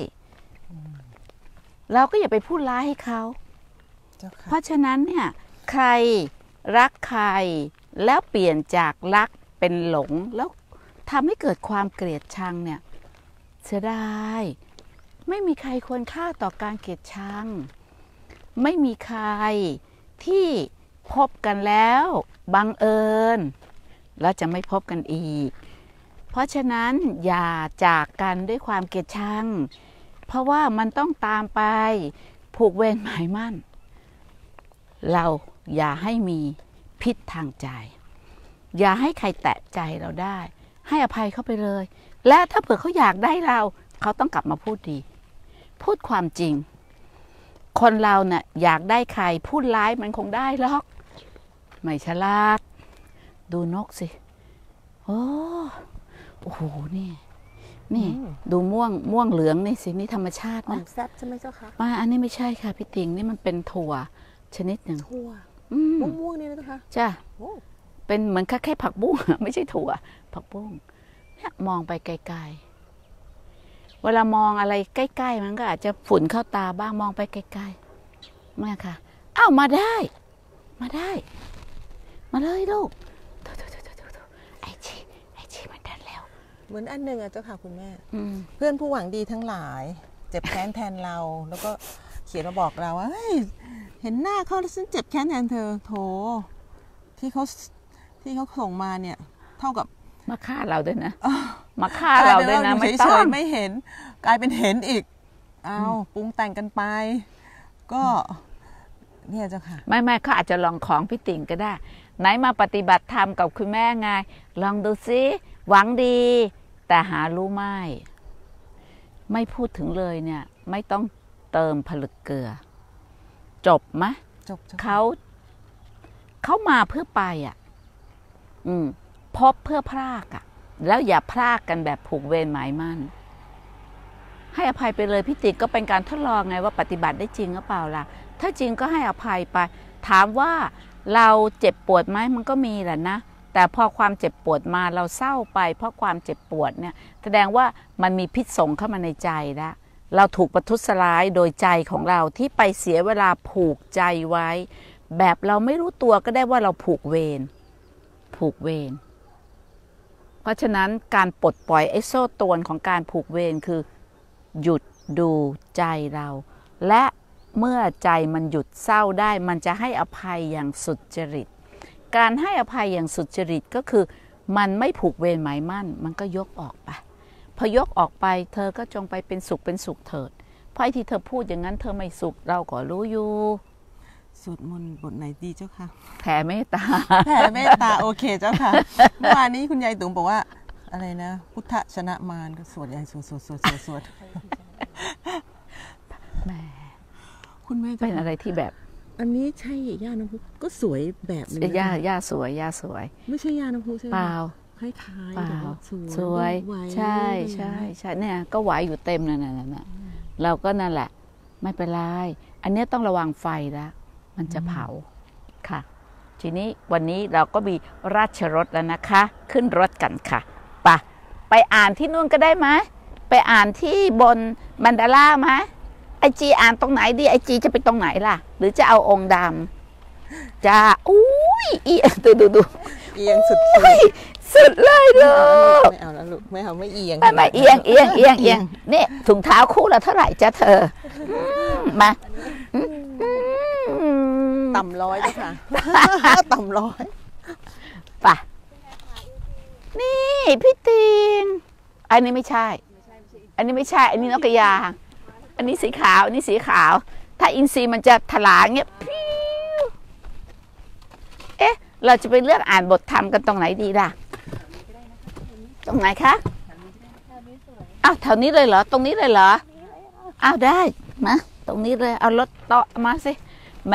เราก็อย่าไปพูดร้ายให้เขาเพราะฉะนั้นเนี่ยใครรักใครแล้วเปลี่ยนจากรักเป็นหลงแล้วทำให้เกิดความเกลียดชังเนี่ยเสียดายไม่มีใครควรค่าต่อการเกลียดชังไม่มีใครที่พบกันแล้วบังเอิญแล้วจะไม่พบกันอีกเพราะฉะนั้นอย่าจากกันด้วยความเกลียดชังเพราะว่ามันต้องตามไปผูกเวรหมายมั่นเราอย่าให้มีพิษทางใจอย่าให้ใครแตะใจเราได้ให้อภัยเขาไปเลยและถ้าเผื่อเขาอยากได้เราเขาต้องกลับมาพูดดีพูดความจริงคนเราเนี่ยอยากได้ใครพูดร้ายมันคงได้หรอกไม่ฉลาดดูนกสิโอ้โหนี่ดูม่วงเหลืองนี่สินี่ธรรมชาตินะแซ่บใช่ไหมเจ้าคะอันนี้ไม่ใช่ค่ะพี่ติงนี่มันเป็นถั่วชนิดหนึ่งถั่วม่วงนี่นะเจ้าคะจ้ะเป็นเหมือนแค่ผักบุ้งไม่ใช่ถั่วผักบุ้งเนี่ยมองไปไกลๆเวลามองอะไรใกล้ๆมันก็อาจจะฝุ่นเข้าตาบ้างมองไปไกลๆเนี่ยค่ะอ้าวมาได้มาเลยลูกไอจีมันเดินแล้วเหมือนอันหนึ่งอะเจ้าค่ะคุณแม่เพื่อนผู้หวังดีทั้งหลายเจ็บแค้นแทนเราแล้วก็เขียนมาบอกเราว่าเฮ้ยเห็นหน้าเขาแล้วฉันเจ็บแค้นแทนเธอโถที่เขาส่งมาเนี่ยเท่ากับมาฆ่าเราด้วยนะมาฆ่าเราด้วยนะไม่ต้องไม่เห็นกลายเป็นเห็นอีกเอาปรุงแต่งกันไปก็เนี่ยเจ้าค่ะไม่เขาอาจจะลองของพี่ติ่งก็ได้ไหนมาปฏิบัติธรรมกับคุณแม่ไงลองดูซิหวังดีแต่หารู้ไม่พูดถึงเลยเนี่ยไม่ต้องเติมผลึกเกลือจบไหมจบเขามาเพื่อไปอ่ะพบเพื่อพรากอ่ะแล้วอย่าพรากกันแบบผูกเวรหมายมั่นให้อภัยไปเลยพี่ติ่งก็เป็นการทดลองไงว่าปฏิบัติได้จริงหรือเปล่าล่ะถ้าจริงก็ให้อภัยไปถามว่าเราเจ็บปวดไหมมันก็มีแหละนะแต่พอความเจ็บปวดมาเราเศร้าไปเพราะความเจ็บปวดเนี่ยแสดงว่ามันมีพิษสงเข้ามาในใจแล้วเราถูกประทุษร้ายโดยใจของเราที่ไปเสียเวลาผูกใจไว้แบบเราไม่รู้ตัวก็ได้ว่าเราผูกเวรเพราะฉะนั้นการปลดปล่อยไอ้โซ่ตรวนของการผูกเวรคือหยุดดูใจเราและเมื่อใจมันหยุดเศร้าได้มันจะให้อภัยอย่างสุจริตการให้อภัยอย่างสุจริตก็คือมันไม่ผูกเวรหมายมั่นมันก็ยกออกไปพอยกออกไปเธอก็จงไปเป็นสุขเถิดเพราะที่เธอพูดอย่างนั้นเธอไม่สุขเราก็รู้อยู่สวดมนต์บทไหนดีเจ้าค่ะแผ่เมตตาโอเคเจ้าค่ะเมื่อวานนี้คุณยายตุ๋มบอกว่าอะไรนะพุทธชนะมารก็สวดยายสวดแม่คุณแม่เป็นอะไรที่แบบอันนี้ใช่ย่าน้ำพุก็สวยแบบนึงย่าสวยไม่ใช่ย่าน้ำพุใช่ไหมเปล่าคล้ายๆสวยใช่เนี่ยก็ไหวอยู่เต็มนั่นเราก็นั่นแหละไม่เป็นไรอันนี้ต้องระวังไฟแล้วมันจะเผาค่ะทีนี้วันนี้เราก็มีราชรถแล้วนะคะขึ้นรถกันค่ะไปอ่านที่นู่นก็ได้ไหมไปอ่านที่บนมันดาล่าไหมไอจีอ่านตรงไหนดีไอจีจะไปตรงไหนล่ะหรือจะเอาองค์ดำจะอุ้ยเอียงดูเอียงสุดเลยลูกไม่เอาแล้วลูกไม่เอาไม่เอียงไม่เอียงนี่ถุงเท้าคู่ละเท่าไหร่จ๊ะเธอมาต่ำร้อยเจ้าค่ะ ต่ำร้อยป่ะนี่พี่ติงอันนี้ไม่ใช่ อันนี้ไม่ใช่ อันนี้นกกระยางอันนี้สีขาว อันนี้สีขาว ถ้าอินทรีย์มันจะถลาเงี้ยเอ๊ะ เราจะไปเลือกอ่านบทธรรมกันตรงไหนดีล่ะ ตรงไหนคะอ้าวแถวนี้เลยเหรอ ตรงนี้เลยเหรอ อ้าวได้มาตรงนี้เลย เอารถโต๊ะมาสิแหม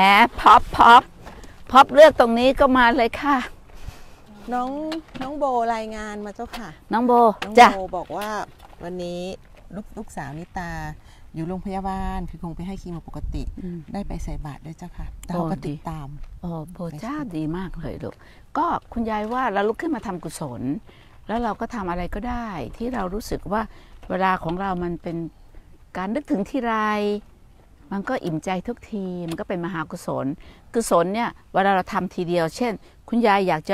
พ็อปเลือกตรงนี้ก็มาเลยค่ะน้องโบรายงานมาเจ้าค่ะน้องโบน้องจ้ะโบบอกว่าวันนี้ลูกสาวนิตาอยู่โรงพยาบาลคือคงไปให้คีโมปกติ ได้ไปใส่บาตรด้วยเจ้าค่ะแต่เขาก็ติดตามโอ้โบจ้าดีมากเลยลูกก็คุณยายว่าเราลุกขึ้นมาทำกุศล แล้วเราก็ทำอะไรก็ได้ที่เรารู้สึกว่าเวลาของเรามันเป็นการนึกถึงที่ไรมันก็อิ่มใจทุกทีมันก็เป็นมหากุศลกุศลเนี่ยเวลาเราทำทีเดียวเช่นคุณยายอยากจะ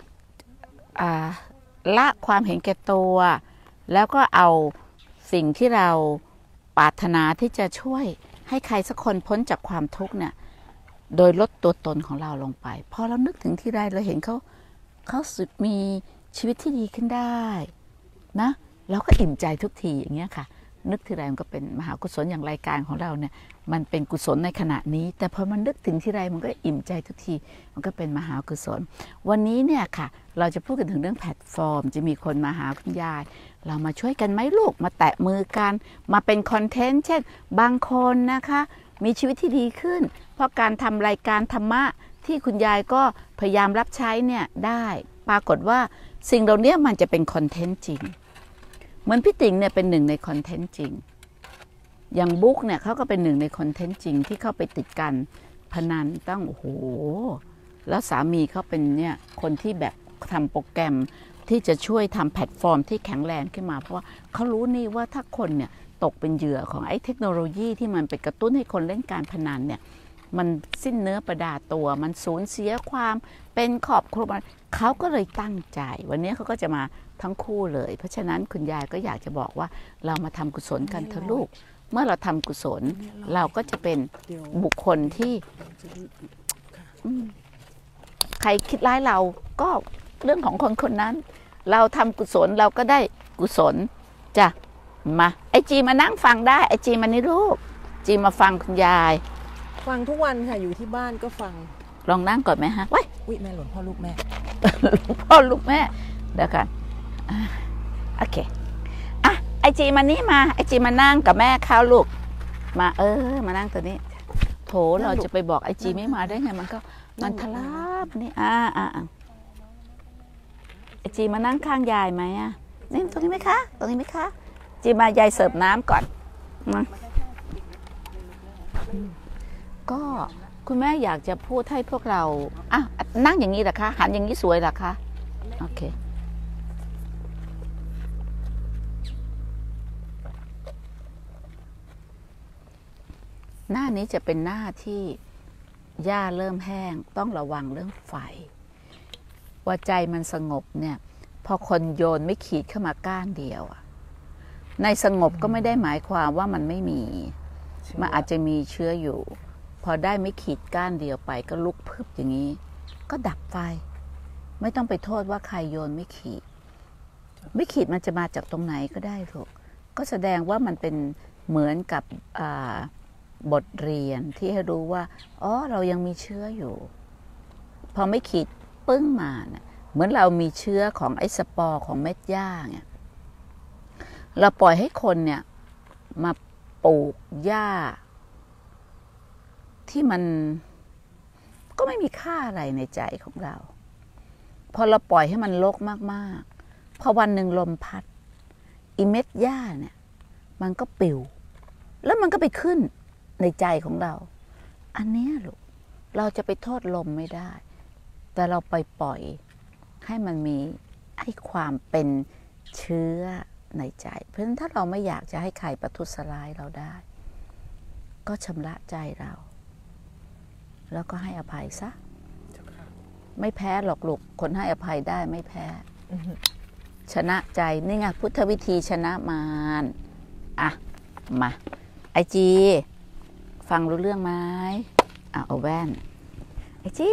ละความเห็นแก่ตัวแล้วก็เอาสิ่งที่เราปรารถนาที่จะช่วยให้ใครสักคนพ้นจากความทุกข์เนี่ยโดยลดตัวตนของเราลงไปพอเรานึกถึงที่ใดเราเห็นเขาสึกมีชีวิตที่ดีขึ้นได้นะเราก็อิ่มใจทุกทีอย่างเงี้ยค่ะนึกทีไรมันก็เป็นมหากุศลอย่างรายการของเราเนี่ยมันเป็นกุศลในขณะนี้แต่พอมันนึกถึงที่ไรมันก็อิ่มใจทุกทีมันก็เป็นมหากุศลวันนี้เนี่ยค่ะเราจะพูดกันถึงเรื่องแพลตฟอร์มจะมีคนมาหาคุณยายเรามาช่วยกันไหมลูกมาแตะมือกันมาเป็นคอนเทนต์เช่นบางคนนะคะมีชีวิตที่ดีขึ้นเพราะการทำรายการธรรมะที่คุณยายก็พยายามรับใช้เนี่ยได้ปรากฏว่าสิ่งเหล่านี้มันจะเป็นคอนเทนต์จริงเหมือนพี่ติ๋งเนี่ยเป็นหนึ่งในคอนเทนต์จริงอย่างบุ๊กเนี่ยเขาก็เป็นหนึ่งในคอนเทนต์จริงที่เข้าไปติดกันพนันตั้งโอ้โหแล้วสามีเขาเป็นเนี่ยคนที่แบบทำโปรแกรมที่จะช่วยทำแพลตฟอร์มที่แข็งแรงขึ้นมาเพราะว่าเขารู้นี่ว่าถ้าคนเนี่ยตกเป็นเหยื่อของไอ้เทคโนโลยีที่มันไปกระตุ้นให้คนเล่นการพนันเนี่ยมันสิ้นเนื้อประดาตัวมันสูญเสียความเป็นครอบครัวเขาก็เลยตั้งใจวันนี้เขาก็จะมาทั้งคู่เลยเพราะฉะนั้นคุณยายก็อยากจะบอกว่าเรามาทำกุศลกันเถอะลูกเมื่อเราทำกุศลเราก็จะเป็นบุคคลที่ใครคิดร้ายเราก็เรื่องของคนคนนั้นเราทำกุศลเราก็ได้กุศลจ้ะมาไอจีมานั่งฟังได้ไอจีมานี่ลูกจีมาฟังคุณยายฟังทุกวันค่ะอยู่ที่บ้านก็ฟังลองนั่งก่อนไหมฮะว้ายอุ๊ยแม่หล่นพ่อลูกแม่พ่อลูกแม่เดี๋ยวกันโอเคอ่ะไอจีมานี่มาไอจีมานั่งกับแม่ข้าวลูกมามานั่งตัวนี้โถเราจะไปบอกไอจีไม่มาได้ไงมันทลาบนี่ไอจีมานั่งข้างยายไหมอ่ะนี่ตรงนี้ไหมคะตรงนี้ไหมคะจีมายายเสิร์ฟน้ำก่อนมาก็คุณแม่อยากจะพูดให้พวกเรานั่งอย่างนี้เหรอคะหันอย่างนี้สวยเหรอคะโอเคหน้านี้จะเป็นหน้าที่หญ้าเริ่มแห้งต้องระวังเรื่องไฟว่าใจมันสงบเนี่ยพอคนโยนไม่ขีดเข้ามาก้านเดียวในสงบก็ไม่ได้หมายความว่ามันไม่มีมันอาจจะมีเชื้ออยู่พอได้ไม่ขีดก้านเดียวไปก็ลุกพึบอย่างนี้ก็ดับไฟไม่ต้องไปโทษว่าใครโยนไม่ขีดมันจะมาจากตรงไหนก็ได้ถูกก็แสดงว่ามันเป็นเหมือนกับบทเรียนที่ให้รู้ว่าเรายังมีเชื้ออยู่พอไม่ขีดปึ้งมาเนี่ยเหมือนเรามีเชื้อของไอ้สปอร์ของเม็ดหญ้าเนี่ยเราปล่อยให้คนเนี่ยมาปลูกหญ้าที่มันก็ไม่มีค่าอะไรในใจของเราพอเราปล่อยให้มันรกมากๆพอวันหนึ่งลมพัดอีเม็ดหญ้าเนี่ยมันก็ปลิวแล้วมันก็ไปขึ้นในใจของเราอันนี้ลูกเราจะไปโทษลมไม่ได้แต่เราไปปล่อยให้มันมีให้ความเป็นเชื้อในใจเพราะฉะนั้นถ้าเราไม่อยากจะให้ใครประทุษร้ายเราได้ก็ชำระใจเราแล้วก็ให้อภัยซะไม่แพ้หรอกลูกคนให้อภัยได้ไม่แพ้ชนะใจนี่ไงพุทธวิธีชนะมารมาไอจีฟังรู้เรื่องไหมเอาแว่นไอ้จี้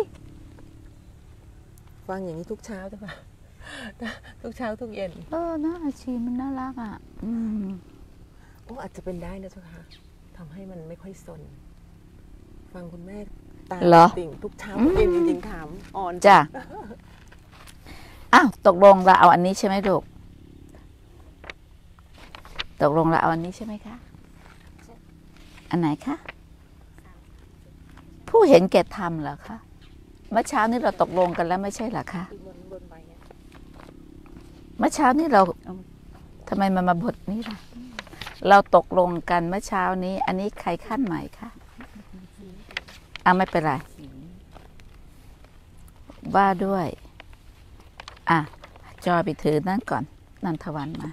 ฟังอย่างนี้ทุกเช้าใช่ปะทุกเช้าทุกเย็นนะอาชีมันน่ารักอ่ะโอ้อาจจะเป็นได้นะเจ้าค่ะทำให้มันไม่ค่อยสน ฟังคุณแม่ตาติ่งทุกเช้าทุกเย็นจริงๆถามอ่อนจ้ะอ้าวตกลงเราเอาอันนี้ใช่ไหมลูกตกลงเราเอาอันนี้ใช่ไหมคะอันไหนคะผู้เห็นแก่ธรรมเหรอคะเมื่อเช้านี้เราตกลงกันแล้วไม่ใช่เหรอคะเมื่อเช้านี้เราทำไมมาบทนี้ล่ะเราตกลงกันเมื่อเช้านี้อันนี้ใครขั้นใหม่คะไม่เป็นไรว่าด้วยจอยไปถือนั่นก่อนนันทวันมา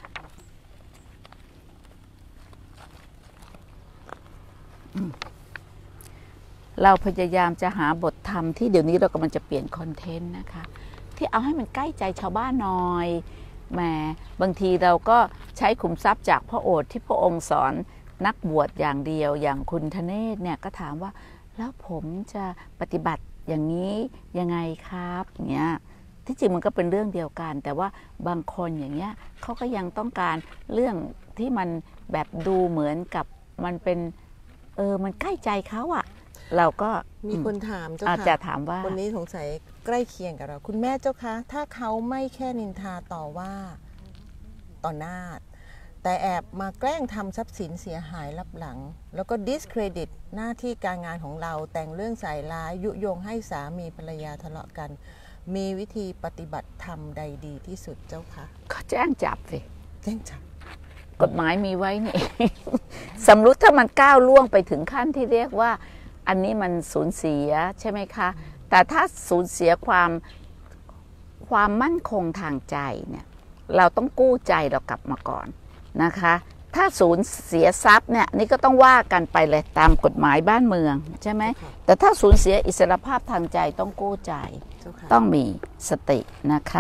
เราพยายามจะหาบทธรรมที่เดี๋ยวนี้เรากำลังจะเปลี่ยนคอนเทนต์นะคะที่เอาให้มันใกล้ใจชาวบ้านหน่อยแหมบางทีเราก็ใช้ขุมทรัพย์จากพระโอษฐ์ที่พระองค์สอนนักบวชอย่างเดียวอย่างคุณธเนศเนี่ยก็ถามว่าแล้วผมจะปฏิบัติอย่างนี้ยังไงครับเงี้ยที่จริงมันก็เป็นเรื่องเดียวกันแต่ว่าบางคนอย่างเงี้ยเขาก็ยังต้องการเรื่องที่มันแบบดูเหมือนกับมันเป็นมันใกล้ใจเขาอะเราก็มีคนถามเจ้าค่ะจะถามว่าคนนี้สงสัยใกล้เคียงกับเราคุณแม่เจ้าคะถ้าเขาไม่แค่นินทาต่อว่าต่อหน้าแต่แอบมาแกล้งทำทรัพย์สินเสียหายลับหลังแล้วก็ discredit หน้าที่การงานของเราแต่งเรื่องใส่ร้ายยุยงให้สามีภรรยาทะเลาะกันมีวิธีปฏิบัติธรรมใดดีที่สุดเจ้าคะก็แจ้งจับสิแจ้งจับกฎหมายมีไว้นี่ สมรุติถ้ามันก้าวล่วงไปถึงขั้นที่เรียกว่าอันนี้มันสูญเสียใช่ไหมคะแต่ถ้าสูญเสียความมั่นคงทางใจเนี่ยเราต้องกู้ใจเรากลับมาก่อนนะคะถ้าสูญเสียทรัพย์เนี่ยนี่ก็ต้องว่ากันไปเลยตามกฎหมายบ้านเมืองใช่ไหมแต่ถ้าสูญเสียอิสรภาพทางใจต้องกู้ใจต้องมีสตินะคะ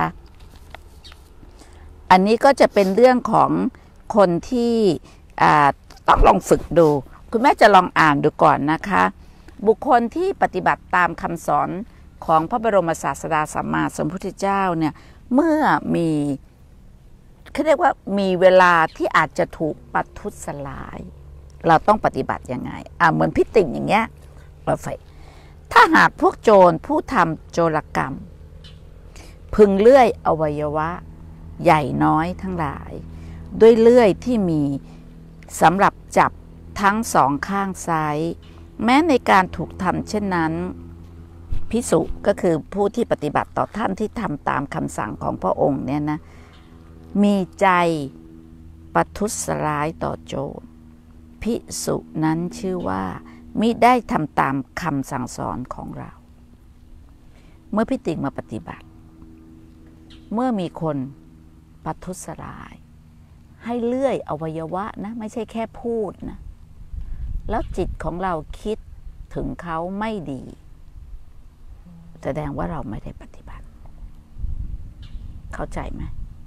อันนี้ก็จะเป็นเรื่องของคนที่ต้องลองฝึกดูคุณแม่จะลองอ่านดูก่อนนะคะบุคคลที่ปฏิบัติตามคำสอนของพระบรมศาสดาสัมมาสัมพุทธเจ้าเนี่ยเมื่อมีเขาเรียกว่ามีเวลาที่อาจจะถูกปัทุษร้ายเราต้องปฏิบัติยังไงเหมือนพิติ่งอย่างเงี้ยถ้าหากพวกโจรผู้ทำโจรกรรมพึงเลื่อยอวัยวะใหญ่น้อยทั้งหลายด้วยเลื่อยที่มีสำหรับจับทั้งสองข้างซ้ายแม้ในการถูกทำเช่นนั้นภิกษุก็คือผู้ที่ปฏิบัติต่อท่านที่ทำตามคำสั่งของพระองค์เนี่ยนะมีใจประทุษร้ายต่อโจรภิกษุนั้นชื่อว่ามิได้ทำตามคำสั่งสอนของเราเมื่อพิติงมาปฏิบัติเมื่อมีคนประทุษร้ายให้เลื่อยอวัยวะนะไม่ใช่แค่พูดนะแล้วจิตของเราคิดถึงเขาไม่ดีแสดงว่าเราไม่ได้ปฏิบัติเข้าใจไหม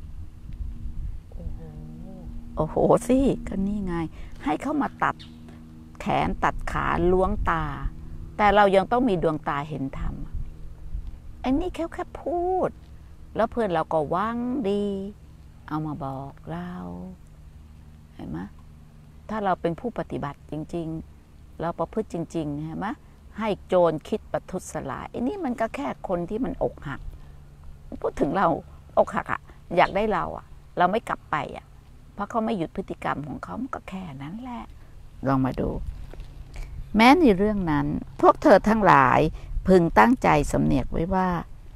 โอ้โหสิก็นี่ไงให้เขามาตัดแขนตัดขาล้วงตาแต่เรายังต้องมีดวงตาเห็นธรรมไอ้นี่แค่พูดแล้วเพื่อนเราก็หวังดีเอามาบอกเราเห็นไหมถ้าเราเป็นผู้ปฏิบัติจริงๆเราประพฤติจริงๆเห็นไหมให้โจรคิดประทุษร้ายไอ้นี่มันก็แค่คนที่มันอกหักพูดถึงเราอกหักอยากได้เราเราไม่กลับไปเพราะเขาไม่หยุดพฤติกรรมของเขามันก็แค่นั้นแหละลองมาดูแม้ในเรื่องนั้นพวกเธอทั้งหลายพึงตั้งใจสำเนียกไว้ว่า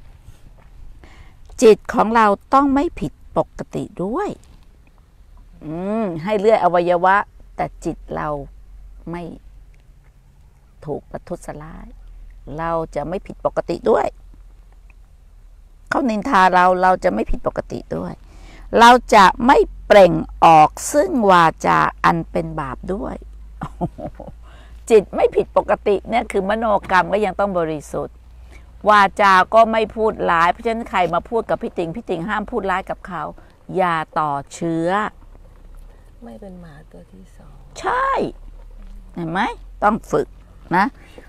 จิตของเราต้องไม่ผิดปกติด้วยให้เลื่อยอวัยวะแต่จิตเราไม่ถูกประทุษร้ายเราจะไม่ผิดปกติด้วยเขานินทาเราจะไม่ผิดปกติด้วยเราจะไม่เปล่งออกซึ่งวาจาอันเป็นบาปด้วยจิตไม่ผิดปกติเนี่ยคือมโนกรรมก็ยังต้องบริสุทธิ์วาจาก็ไม่พูดร้ายเพราะฉะนั้นใครมาพูดกับพี่ติ่งห้ามพูดร้ายกับเขาอย่าต่อเชื้อไม่เป็นหมาตัวที่สองใช่เห็นไหมต้องฝึกนะ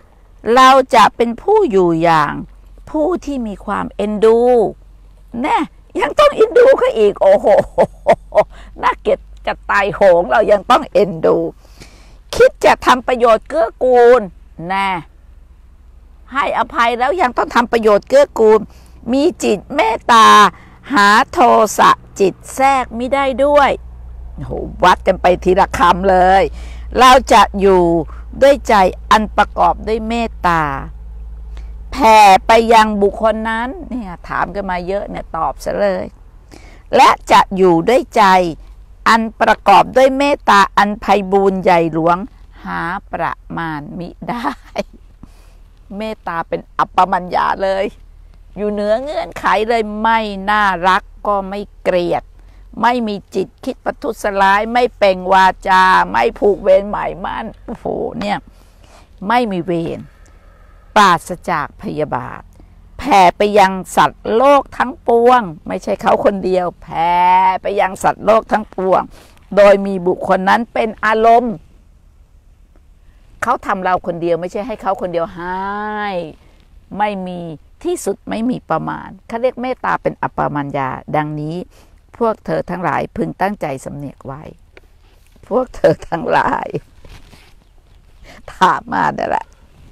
เราจะเป็นผู้อยู่อย่างผู้ที่มีความเอ็นดูแน่ยังต้องเอ็นดูเขาอีกโอ้โหน่าเกลียดจะตายโหงเรายังต้องเอ็นดูคิดจะทำประโยชน์เกื้อกูลแน่ให้อภัยแล้วยังต้องทำประโยชน์เกื้อกูลมีจิตเมตตาหาโทสะจิตแทรกไม่ได้ด้วยโหวัดกันไปทีละคำเลยเราจะอยู่ด้วยใจอันประกอบด้วยเมตตาแผ่ไปยังบุคคลนั้นเนี่ยถามกันมาเยอะเนี่ยตอบซะเลยและจะอยู่ด้วยใจอันประกอบด้วยเมตตาอันไพบูลย์ใหญ่หลวงหาประมาณมิได้เมตตาเป็นอัปปมัญญาเลยอยู่เหนือเงื่อนไขเลยไม่น่ารักก็ไม่เกลียดไม่มีจิตคิดประทุษร้ายไม่เป่งวาจาไม่ผูกเวรหมายมั่นโอ้โหเนี่ยไม่มีเวรปราศจากพยาบาทแผ่ไปยังสัตว์โลกทั้งปวงไม่ใช่เขาคนเดียวแผ่ไปยังสัตว์โลกทั้งปวงโดยมีบุคคลนั้นเป็นอารมณ์เขาทำเราคนเดียวไม่ใช่ให้เขาคนเดียวให้ไม่มีที่สุดไม่มีประมาณเขาเรียกเมตตาเป็นอัปปมัญญาดังนี้พวกเธอทั้งหลายพึงตั้งใจสำเนียกไว้พวกเธอทั้งหลายถามมาเนี่ยแหละ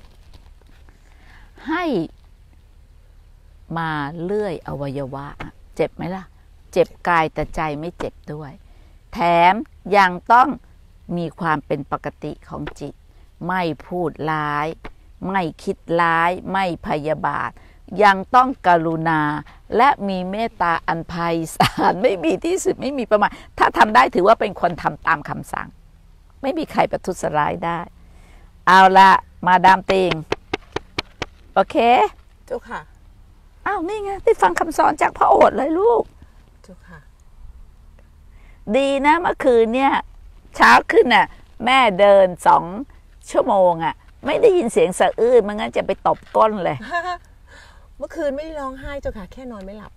ให้มาเลื่อยอวัยวะเจ็บไหมล่ะเจ็บกายแต่ใจไม่เจ็บด้วยแถมยังต้องมีความเป็นปกติของจิตไม่พูดร้ายไม่คิดร้ายไม่พยาบาทยังต้องกรุณาและมีเมตตาอันไพศาลไม่มีที่สุดไม่มีประมาณถ้าทำได้ถือว่าเป็นคนทำตามคำสั่งไม่มีใครประทุษร้ายได้เอาละมาดามติงโอเคเจ้าค่ะอ้าวนี่ไงได้ฟังคำสอนจากพระโอษฐ์เลยลูกเจ้าค่ะดีนะเมื่อคืนเนี่ยเช้าขึ้นน่ะแม่เดิน2 ชั่วโมงอ่ะไม่ได้ยินเสียงสะอื้นมันงั้นจะไปตบก้นเลยเมื่อคืนไม่ได้ร้องไห้เจ้าค่ะแค่นอนไม่หลับ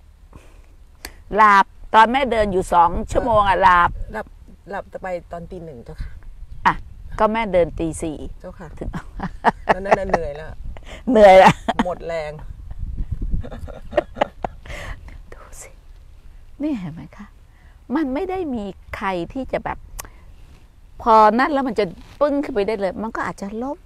ตอนแม่เดินอยู่2 ชั่วโมงอ่ะหลับไปตอนตี 1เจ้าค่ะอ่ะก็แม่เดินตี 4 เจ้าค่ะถึงแล้วนั่นเหนื่อยแล้วหมดแรงดูสินี่เห็นไหมคะมันไม่ได้มีใครที่จะแบบพอนั่นแล้วมันจะปึ้งขึ้นไปได้เลยมันก็อาจจะล้ม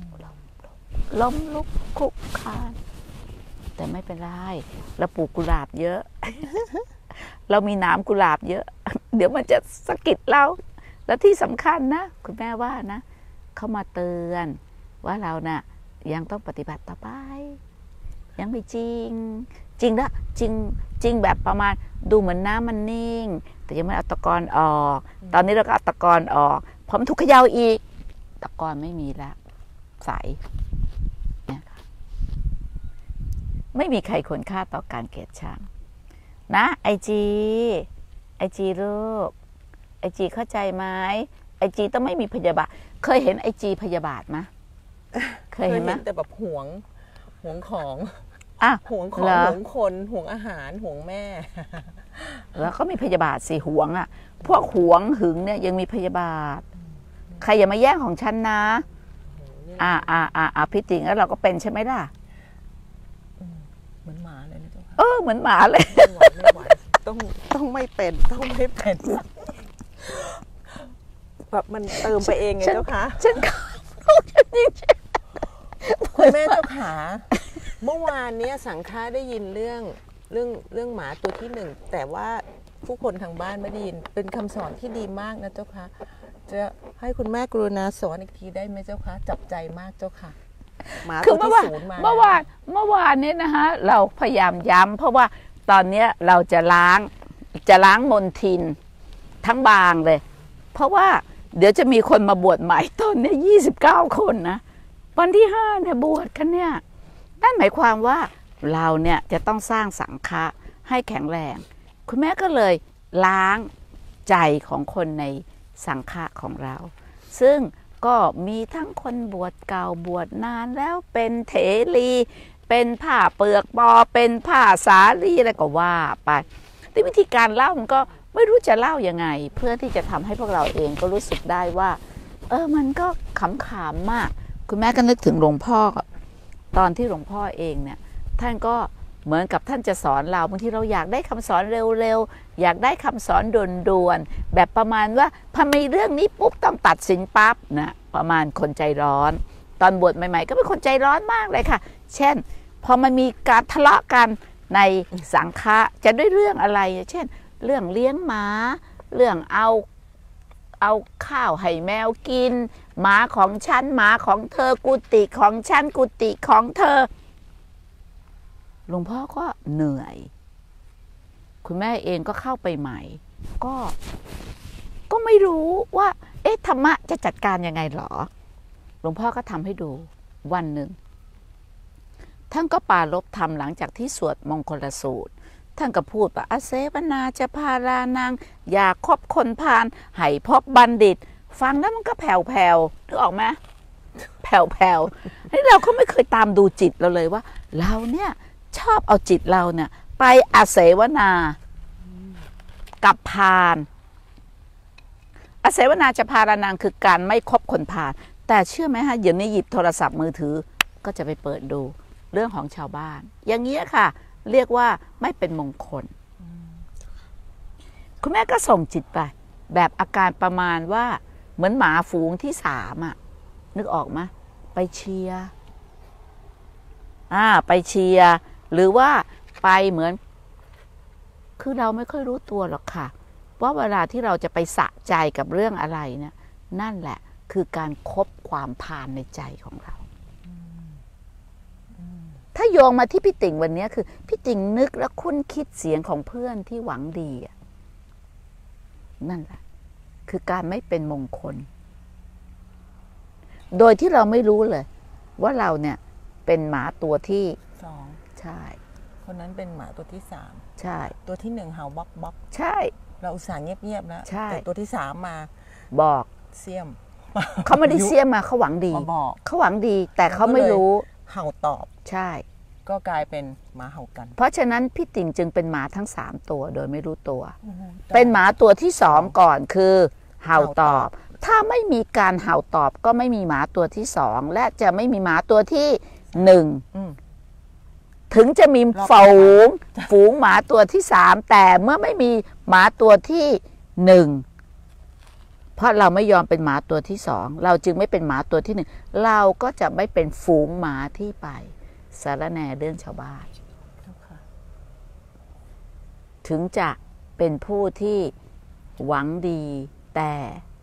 ลุกคุกคานแต่ไม่เป็นไรเราปลูกกุหลาบเยอะ เรามีน้ำกุหลาบเยอะเดี๋ยวมันจะสะกิดเราแล้วที่สำคัญนะคุณแม่ว่านะเขามาเตือนว่าเราน่ะยังต้องปฏิบัติต่อไปยังไม่จริงนะจริงแบบประมาณดูเหมือนน้ำมันนิ่งแต่ยังไม่เอาตะกอนออกตอนนี้เราก็เอาตะกอนออกพอมันถูกเขย่าอีกตะกอนไม่มีแล้วใสเนี่ยค่ะไม่มีใครควรค่าต่อการเกลียดชังนะไอจีลูกไอจีเข้าใจไหมไอจีต้องไม่มีพยาบาทเคยเห็นไอจีพยาบาทไหมเคยเห็นไหมแต่แบบหวงของหวงคนหวงอาหารหวงแม่แล้วก็มีพยาบาทสิหวงอ่ะพวกหวงหึงเนี่ยยังมีพยาบาทใครอย่ามาแย่งของฉันนะพี่ติ๋งแล้วเราก็เป็นใช่ไหมล่ะเหมือนหมาเลยนะเจ้าเหมือนหมาเลยไม่ไหวต้องไม่เป็นแบบมันเติมไปเองไงเจ้าค่ะฉันคุณแม่เจ้าขาเมื่อวานนี้สังฆาได้ยินเรื่องหมาตัวที่1แต่ว่าผู้คนทางบ้านไม่ได้ยินเป็นคำสอนที่ดีมากนะเจ้าค่ะจะให้คุณแม่กรุณาสอนอีกทีได้ไหมเจ้าค่ะจับใจมากเจ้าค่ะหมาตัวที่0มาเมื่อวานนี้นะคะเราพยายามย้ำเพราะว่าตอนนี้เราจะล้างมลทินทั้งบางเลยเพราะว่าเดี๋ยวจะมีคนมาบวชใหม่ตอนนี้29 คนนะวันที่5เนี่ยบวชกันเนี่ยนั่นหมายความว่าเราเนี่ยจะต้องสร้างสังฆะให้แข็งแรงคุณแม่ก็เลยล้างใจของคนในสังฆะของเราซึ่งก็มีทั้งคนบวชเก่าบวชนานแล้วเป็นเถรีเป็นผ้าเปลือกปอเป็นผ้าสาลีอะไรก็ว่าไปแต่วิธีการเล่ามันก็ไม่รู้จะเล่ายังไงเพื่อที่จะทำให้พวกเราเองก็รู้สึกได้ว่ามันก็ขำๆมากคุณแม่ก็นึกถึงหลวงพ่อตอนที่หลวงพ่อเองเนี่ยท่านก็เหมือนกับท่านจะสอนเราบางทีเราอยากได้คำสอนเร็วๆอยากได้คำสอนด่วนๆแบบประมาณว่าพอมีเรื่องนี้ปุ๊บต้องตัดสินปั๊บนะประมาณคนใจร้อนตอนบวชใหม่ๆก็เป็นคนใจร้อนมากเลยค่ะเช่นพอมันมีการทะเลาะกันในสังฆะจะด้วยเรื่องอะไรเช่นเรื่องเลี้ยงหมาเรื่องเอาข้าวให้แมวกินหมาของฉันหมาของเธอกุฏิของฉันกุฏิของเธอหลวงพ่อก็เหนื่อยคุณแม่เองก็เข้าไปใหม่ก็ไม่รู้ว่าธรรมะจะจัดการยังไงหรอหลวงพ่อก็ทำให้ดูวันหนึ่งท่านก็ปรารภธรรมหลังจากที่สวดมงคลสูตรท่านก็พูดว่าอาเสวนาจะพาลานางอย่าคบคนพาลให้พบบัณฑิตฟังแล้วมันก็แผ่วๆนึกออกไหมแผ่วๆนี่เราก็ไม่เคยตามดูจิตเราเลยว่าเราเนี่ยชอบเอาจิตเราเนี่ยไปอาเสวนากับพาลอาเสวนาจะพาลานางคือการไม่คบคนพาลแต่เชื่อไหมฮะเดี๋ยวนี้หยิบโทรศัพท์มือถือก็จะไปเปิดดูเรื่องของชาวบ้านอย่างนี้ค่ะเรียกว่าไม่เป็นมงคลคุณแม่ก็ส่งจิตไปแบบอาการประมาณว่าเหมือนหมาฝูงที่3อ่ะนึกออกไหมไปเชียร์ไปเชียร์หรือว่าไปเหมือนคือเราไม่ค่อยรู้ตัวหรอกค่ะว่าเวลาที่เราจะไปสะใจกับเรื่องอะไรเนี่ยนั่นแหละคือการคบความพาลในใจของเราถ้าโยงมาที่พี่ติ่งวันนี้คือพี่ติ่งนึกและคุ้นคิดเสียงของเพื่อนที่หวังดีนั่นแหละคือการไม่เป็นมงคลโดยที่เราไม่รู้เลยว่าเราเนี่ยเป็นหมาตัวที่2ใช่คนนั้นเป็นหมาตัวที่3 ใช่ตัวที่1เห่าบ๊อกบ๊อกใช่เราอุตส่าห์เงียบๆแล้วแต่ตัวที่3มาบอกเสี้ยมเขาไม่ได้เสี้ยมมาเขาหวังดีเขาหวังดีแต่เขาไม่รู้เห่าตอบใช่ก็กลายเป็นหมาเห่ากันเพราะฉะนั้นพี่ติ่งจึงเป็นหมาทั้ง3ตัวโดยไม่รู้ตัวเป็นหมาตัวที่2ก่อนคือเห่าตอบถ้าไม่มีการเห่าตอบก็ไม่มีหมาตัวที่2และจะไม่มีหมาตัวที่1ถึงจะมีฝูงหมาตัวที่3แต่เมื่อไม่มีหมาตัวที่1เพราะเราไม่ยอมเป็นหมาตัวที่2เราจึงไม่เป็นหมาตัวที่1เราก็จะไม่เป็นฝูงหมาที่ไปสารแหน่เรื่องชาวบ้านถึงจะเป็นผู้ที่หวังดีแต่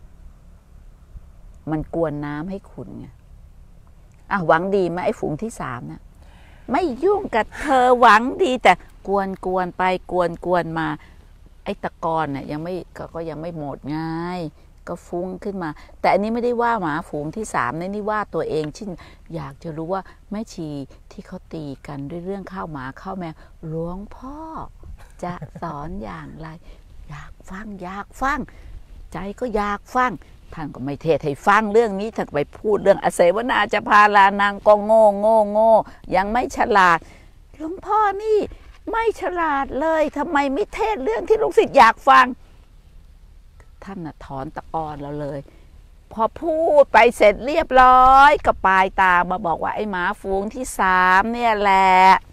มันกวนน้ำให้ขุ่นไงหวังดีไหมไอ้ฝูงที่3นะไม่ยุ่งกับเธอหวังดีแต่กวนไปกวนมาไอ้ตะกอนเนี่ยยังไม่หมดไงก็ฟุ้งขึ้นมาแต่อันนี้ไม่ได้ว่าหมาฝูงที่3นี่ว่าตัวเองชิ่นอยากจะรู้ว่าแม่ชีที่เขาตีกันด้วยเรื่องข้าวหมาข้าวแมวหลวงพ่อจะสอนอย่างไรอยากฟังใจก็อยากฟังท่านก็ไม่เทศให้ฟังเรื่องนี้ท่านไปพูดเรื่องอาเสวนาจะพาลานางก็โง่ยังไม่ฉลาดหลวงพ่อนี่ไม่ฉลาดเลยทำไมไม่เทศเรื่องที่ลูกศิษย์อยากฟังท่านน่ะถอนตะกอนเราเลยพอพูดไปเสร็จเรียบร้อยก็ปลายตามาบอกว่าไอ้หมาฝูงที่3เนี่ยแหละ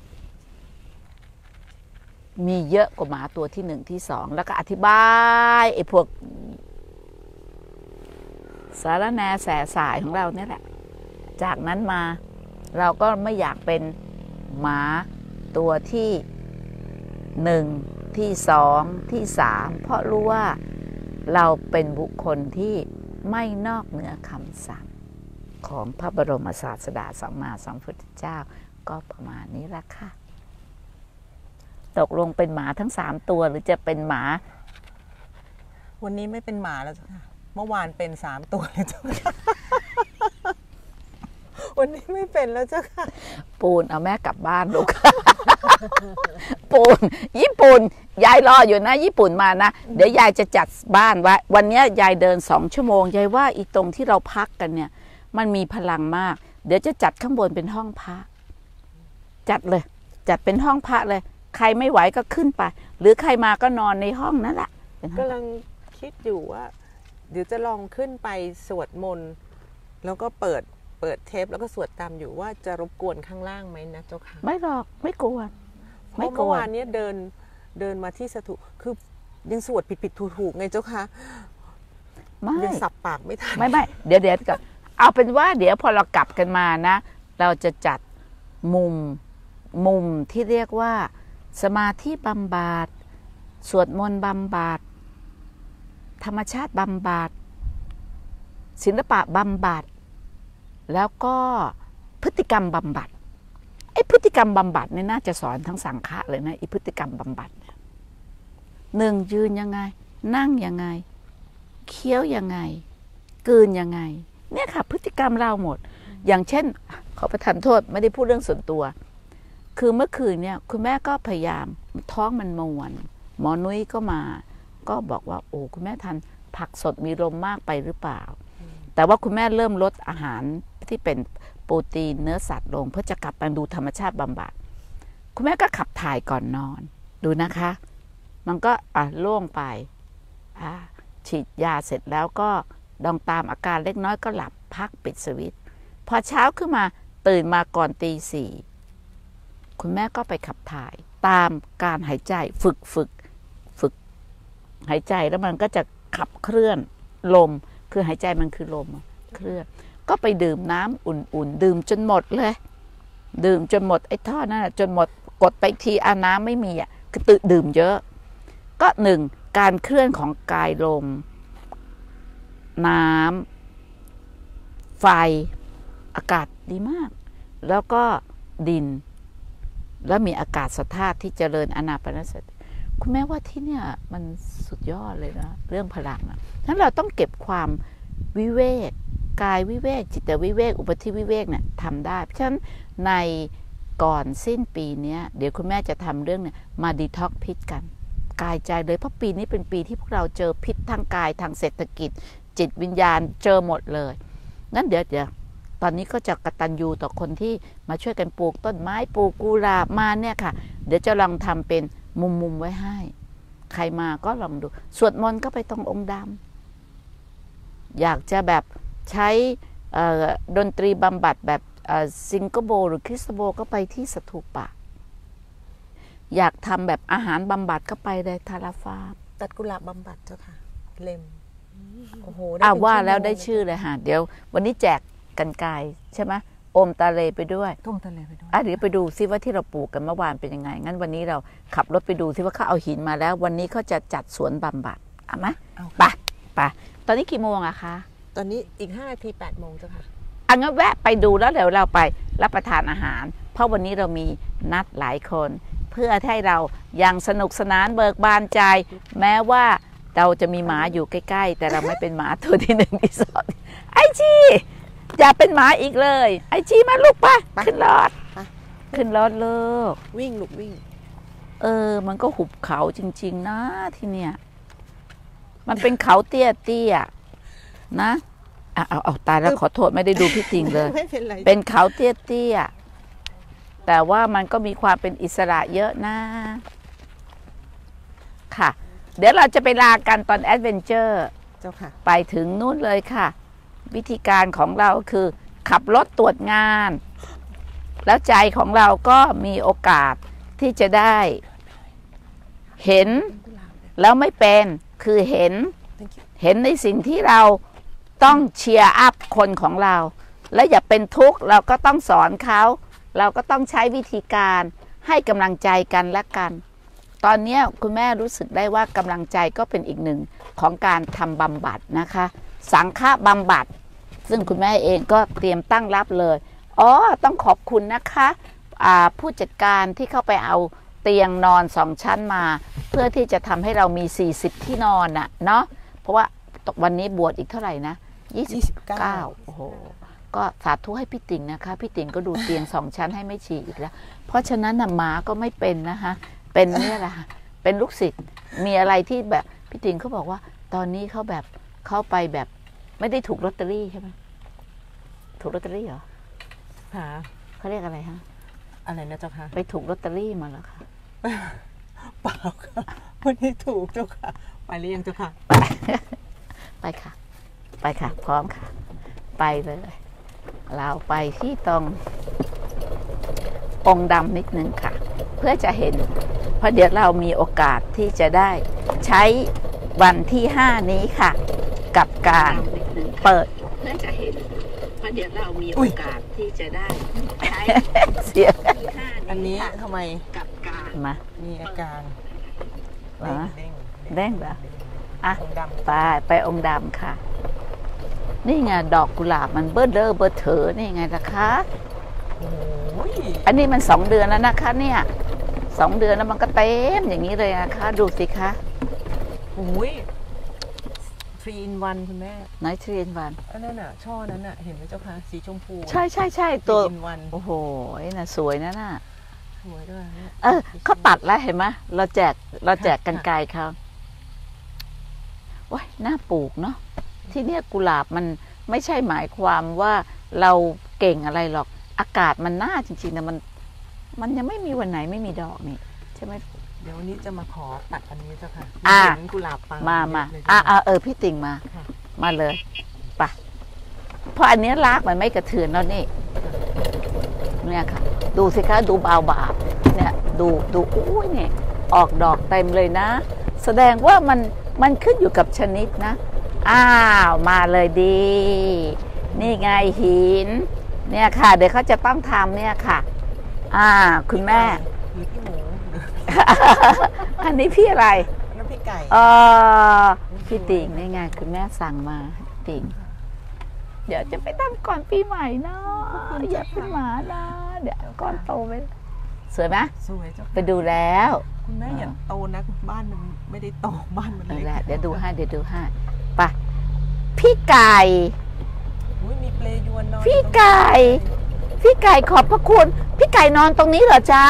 มีเยอะกว่าหมาตัวที่1ที่2แล้วก็อธิบายไอ้พวกสารแหน่แสสายของเราเนี่ยแหละจากนั้นมาเราก็ไม่อยากเป็นหมาตัวที่1ที่2ที่3เพราะรู้ว่าเราเป็นบุคคลที่ไม่นอกเหนือคำสั่งของพระบรมศาสดาสัมมาสัมพุทธเจ้าก็ประมาณนี้ละค่ะตกลงเป็นหมาทั้ง3ตัวหรือจะเป็นหมาวันนี้ไม่เป็นหมาแล้วจ้ะค่ะเมื่อวานเป็น3ตัวเลยจ้ะค่ะวันนี้ไม่เป็นแล้วจ้ะค่ะปูนเอาแม่กลับบ้านลูกปูนญี่ปุ่นยายรออยู่นะญี่ปุ่นมานะเดี๋ยวยายจะจัดบ้านไว้วันนี้ยายเดิน2 ชั่วโมงยายว่าอีตรงที่เราพักกันเนี่ยมันมีพลังมากเดี๋ยวจะจัดข้างบนเป็นห้องพระจัดเลยจัดเป็นห้องพระเลยใครไม่ไหวก็ขึ้นไปหรือใครมาก็นอนในห้องนั่นแหละกำลังคิดอยู่ว่าเดี๋ยวจะลองขึ้นไปสวดมนต์แล้วก็เปิดเปิดเทปแล้วก็สวดตามอยู่ว่าจะรบกวนข้างล่างไหมนะเจ้าค่ะไม่หรอกไม่กวนเพราะเมื่อวานนี้เดินมาที่สถูคือยังสวดผิดถูกไงเจ้าค่ะไม่ยังสับปากไม่ทันไม่เดี๋ยวก่อนเอาเป็นว่าเดี๋ยวพอเรากลับกันมานะ เราจะจัดมุมที่เรียกว่าสมาธิบำบัดสวดมนต์บำบัดธรรมชาติบำบัดศิลปะบำบัดแล้วก็พฤติกรรมบำบัดไอ้พฤติกรรมบำบัดเนี่ยน่าจะสอนทั้งสังฆะเลยนะไอ้พฤติกรรมบำบัดเนี่ยหนึ่งยืนยังไงนั่งยังไงเคี้ยวยังไงกลืนยังไงเนี่ยค่ะพฤติกรรมเราหมดอย่างเช่นขอประทานโทษไม่ได้พูดเรื่องส่วนตัวคือเมื่อคืนเนี่ยคุณแม่ก็พยายามท้องมันมวนหมอนุ้ยก็มาก็บอกว่าโอ้คุณแม่ทานผักสดมีลมมากไปหรือเปล่าแต่ว่าคุณแม่เริ่มลดอาหารที่เป็นโปรตีนเนื้อสัตว์ลงเพื่อจะกลับมาดูธรรมชาติบำบัดคุณแม่ก็ขับถ่ายก่อนนอนดูนะคะมันก็โล่งไปฉีดยาเสร็จแล้วก็ดองตามอาการเล็กน้อยก็หลับพักปิดสวิตช์พอเช้าขึ้นมาตื่นมาก่อนตีสี่คุณแม่ก็ไปขับถ่ายตามการหายใจฝึกหายใจแล้วมันก็จะขับเคลื่อนลมคือหายใจมันคือลมเคลื่อนก็ไปดื่มน้ำอุ่นๆดื่มจนหมดเลยดื่มจนหมดไอ้ท่อนั่นจนหมดกดไปทีน้ำไม่มีคือดื่มเยอะก็หนึ่งการเคลื่อนของกายลมน้ำไฟอากาศดีมากแล้วก็ดินแล้วมีอากาศธาตุที่เจริญอานาปานสติคุณแม่ว่าที่เนี่ยมันสุดยอดเลยนะเรื่องพลังนะฉะนั้นเราต้องเก็บความวิเวกกายวิเวกจิตวิเวกอุปธิวิเวกเนี่ยทำได้เพราะฉะนั้นในก่อนสิ้นปีนี้เดี๋ยวคุณแม่จะทำเรื่องเนี่ยมาดีท็อกพิษกันกายใจเลยเพราะปีนี้เป็นปีที่พวกเราเจอพิษทางกายทางเศรษฐกิจจิตวิญญาณเจอหมดเลยงั้นเดี๋ยวตอนนี้ก็จะกตัญญูต่อคนที่มาช่วยกันปลูกต้นไม้ปลูกกุหลาบมาเนี่ยค่ะเดี๋ยวจะลองทำเป็นมุมไว้ให้ใครมาก็ลองดูสวดมนต์ก็ไปตรงองค์ดำอยากจะแบบใช้ดนตรีบำบัดแบบซิงเกิลโบหรือคริสโบก็ไปที่สถูปะอยากทำแบบอาหารบำบัดก็ไปเลยทาราฟาร์มตัดกุหลาบบำบัดเจ้าค่ะเล็มโอ้โหว่าแล้วได้ชื่อเลยค่ะเดี๋ยววันนี้แจกกันไกายใช่ไหมอมตะเลไปด้วยต้มทะเลไปด้วยเดี๋ยวไปดูซิว่าที่เราปลูกกันเมื่อวานเป็นยังไงงั้นวันนี้เราขับรถไปดูซิว่าเขาเอาหินมาแล้ววันนี้เขาจะจัดสวนบำบัดเอาไหมไปตอนนี้กี่โมงอะคะตอนนี้อีก5 นาที 8 โมงเจ้าค่ะงั้นแวะไปดูแล้วเดี๋ยวเราไปรับประทานอาหารเพราะวันนี้เรามีนัดหลายคนเพื่อให้เรายังสนุกสนานเบิกบานใจแม้ว่าเราจะมีหมาอยู่ใกล้ๆแต่เราไม่เป็นหมาตัวที่1ที่2ไอชีอย่าเป็นหมาอีกเลยไอชีมาลูกป่ะขึ้นรถลูกวิ่งลูกวิ่งมันก็หุบเขาจริงๆนะที่เนี่ยมันเป็นเขาเตี้ยนะเอาตายแล้วขอโทษไม่ได้ดูพี่จริงเลยเป็นเขาเตี้ยแต่ว่ามันก็มีความเป็นอิสระเยอะนะค่ะเดี๋ยวเราจะไปลากันตอนแอดเวนเจอร์เจ้าค่ะไปถึงนู่นเลยค่ะวิธีการของเราคือขับรถตรวจงานแล้วใจของเราก็มีโอกาสที่จะได้เห็นแล้วไม่เป็นคือเห็นในสิ่งที่เราต้องเชียร์อัพคนของเราและอย่าเป็นทุกข์เราก็ต้องสอนเขาเราก็ต้องใช้วิธีการให้กำลังใจกันและกันตอนนี้คุณแม่รู้สึกได้ว่ากำลังใจก็เป็นอีกหนึ่งของการทำบำบัดนะคะสังฆบำบัดซึ่งคุณแม่เองก็เตรียมตั้งรับเลยต้องขอบคุณนะคะผู้จัดการที่เข้าไปเอาเตียงนอน2 ชั้นมาเพื่อที่จะทำให้เรามี40ที่นอนเนาะเพราะว่าวันนี้บวชอีกเท่าไหร่นะ29โอ้โหก็สาธุให้พี่ติ๋งนะคะพี่ติ๋งก็ดูเตียง2 ชั้นให้ไม่ฉี่อีกแล้วเพราะฉะนั้นหมาก็ไม่เป็นนะคะเป็นนี่แหละเป็นลูกศิษย์มีอะไรที่แบบพี่ติ๋งเขาบอกว่าตอนนี้เขาแบบเข้าไปแบบไม่ได้ถูกลอตเตอรี่ใช่ไหมถูกลอตเตอรี่เหรอค่ะเขาเรียกอะไรฮะอะไรนะเจ้าค่ะไปถูกลอตเตอรี่มาแล้วค่ะเปล่าค่ะวันนี้ถูกเจ้าค่ะไปหรือยังเจ้าค่ะไปค่ะพร้อมค่ะไปเลยเราไปที่ตรงองค์ดำนิดนึงค่ะเพื่อจะเห็นเพราะเดี๋ยวเรามีโอกาสที่จะได้ใช้วันที่5นี้ค่ะกับการเปิดเพื่อจะเห็นเพราะเดี๋ยวเรามีโอกาสที่จะได้ใช้เสียงอันนี้ทำไมกับการมามีอาการเด้งเหรออ่ะไปองค์ดำค่ะนี่ไงดอกกุหลาบมันเบอร์เดอร์เบอร์เถอนี่ไงล่ะคะอันนี้มัน2 เดือนแล้วนะคะเนี่ย2 เดือนแล้วมันก็เต็มอย่างนี้เลยนะคะดูสิคะโอ้ย3 in 1คุณแม่น้อย3 in 1 อันนั้นน่ะช่อนั้นน่ะเห็นไหมเจ้าคะสีชมพูใช่ตัว3 in 1โอ้โหน่ะสวยนะน่ะสวยด้วยเขาตัดแล้วเห็นไหมเราแจกกรรไกรเขาว้ยน่าปลูกเนาะที่เนี่ยกุหลาบมันไม่ใช่หมายความว่าเราเก่งอะไรหรอกอากาศมันน่าจริงๆนะมันยังไม่มีวันไหนไม่มีดอกนี่ใช่ไหมเดี๋ยววันนี้จะมาขอตัดอันนี้เจ้าค่ะเห็นกุหลาบปังมาพี่ติ่งมาเลยไปเพราะอันนี้รากมันไม่กระเทือนแล้วนี่เนี่ยค่ะดูสิคะดูบาบเนี่ยดูอุ้ยเนี่ยออกดอกเต็มเลยนะแสดงว่ามันขึ้นอยู่กับชนิดนะมาเลยดีนี่ไงหินเนี่ยค่ะเดี๋ยวเขาจะต้องทำเนี่ยค่ะคุณแม่หรือพี่หมูอันนี้พี่อะไรน้ำพี่ไก่พี่ติ่งนี่ไงคุณแม่สั่งมาติ่งเดี๋ยวจะไปทำก่อนปีใหม่นะอย่าเป็นหมานะเดี๋ยวก้อนโตไปสวยไหมสวยจ้ะไปดูแล้วคุณแม่อย่าโตนะบ้านมันไม่ได้โตบ้านมันเล็กเดี๋ยวดูให้ไปพี่ไก่มีเปลยวนนอนพี่ไก่ขอบพระคุณพี่ไก่นอนตรงนี้เหรอจ๊ะ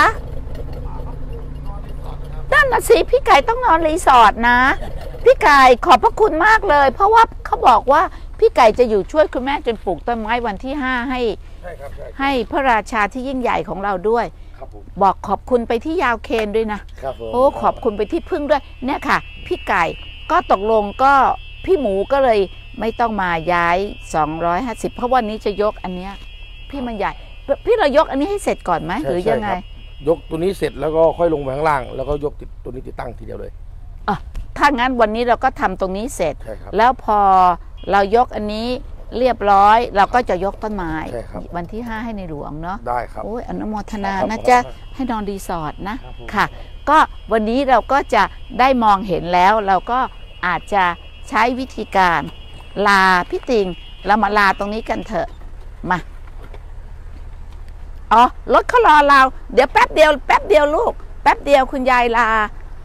นั่นน่ะสิพี่ไก่ต้องนอนรีสอร์ทนะพี่ไก่ขอบพระคุณมากเลยเพราะว่าเขาบอกว่าพี่ไก่จะอยู่ช่วยคุณแม่จนปลูกต้นไม้วันที่5ให้พระราชาที่ยิ่งใหญ่ของเราด้วยบอกขอบคุณไปที่ยาวเคนด้วยนะโอ้ขอบคุณไปที่พึ่งด้วยเนี่ยค่ะพี่ไก่ก็ตกลงก็พี่หมูก็เลยไม่ต้องมาย้าย250เพราะวันนี้จะยกอันเนี้ยพี่มันใหญ่พี่เรายกอันนี้ให้เสร็จก่อนไหมหรือยังไงยกตัวนี้เสร็จแล้วก็ค่อยลงไปข้างล่างแล้วก็ยกตัวนี้ติดตั้งทีเดียวเลยถ้างั้นวันนี้เราก็ทำตรงนี้เสร็จแล้วพอเรายกอันนี้เรียบร้อยเราก็จะยกต้นไม้วันที่5ให้ในหลวงเนาะได้ครับโอ้ยอนุโมทนานะจ๊ะให้นอนรีสอร์ทนะค่ะก็วันนี้เราก็จะได้มองเห็นแล้วเราก็อาจจะใช้วิธีการลาพี่ติงเรามาลาตรงนี้กันเถอะมารถเขารอเราเดี๋ยวแป๊บเดียวลูกแป๊บเดียวคุณยายลา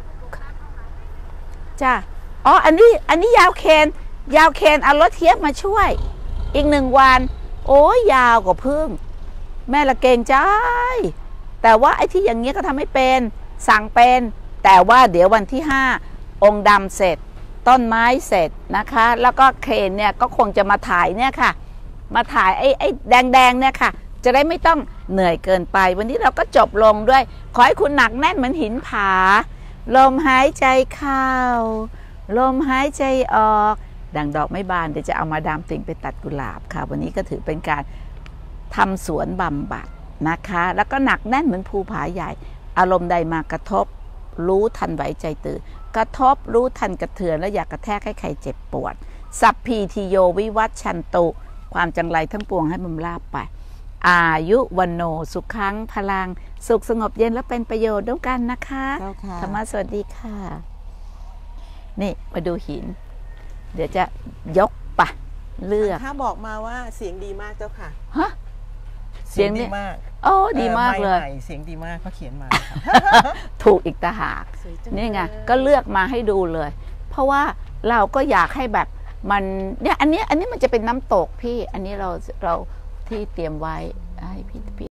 จ้าอันนี้ยาวเคนเอารถเทียบมาช่วยอีก1 วันโอ้ยยาวกว่าพึ่งแม่ละเกรงใจแต่ว่าไอ้ที่อย่างเงี้ยก็ทำให้เป็นสั่งเป็นแต่ว่าเดี๋ยววันที่5องค์ดำเสร็จต้นไม้เสร็จนะคะแล้วก็เคนเนี่ยก็คงจะมาถ่ายเนี่ยค่ะมาถ่ายไอ้แดงเนี่ยค่ะจะได้ไม่ต้องเหนื่อยเกินไปวันนี้เราก็จบลงด้วยขอให้คุณหนักแน่นเหมือนหินผาลมหายใจเข้าลมหายใจออกดังดอกไม้บานเดี๋ยวจะเอามาดามติ่งไปตัดกุหลาบค่ะวันนี้ก็ถือเป็นการทำสวนบำบัดนะคะแล้วก็หนักแน่นเหมือนภูผาใหญ่อารมณ์ใดมากระทบรู้ทันไหวใจตื่นกระทบรู้ทันกระเทือนและอยากกระแทกให้ใครเจ็บปวดสัพพีทิโยวิวัชชันตุความจังไรทั้งปวงให้บำราบไปอายุวันโนสุขขังพลังสุขสงบเย็นและเป็นประโยชน์ด้วยกันนะคะธรรมะสวัสดีค่ะนี่มาดูหินเดี๋ยวจะยกปะเลือกถ้าบอกมาว่าเสียงดีมากเจ้าค่ะฮะเสียงดีมากดีมากเลยเสียงดีมากเขาเขียนมาถูกอีกต่างหากนี่ไงก็เลือกมาให้ดูเลยเพราะว่าเราก็อยากให้แบบมันเนี่ยอันนี้มันจะเป็นน้ำตกพี่อันนี้เราที่เตรียมไว้ให้พี่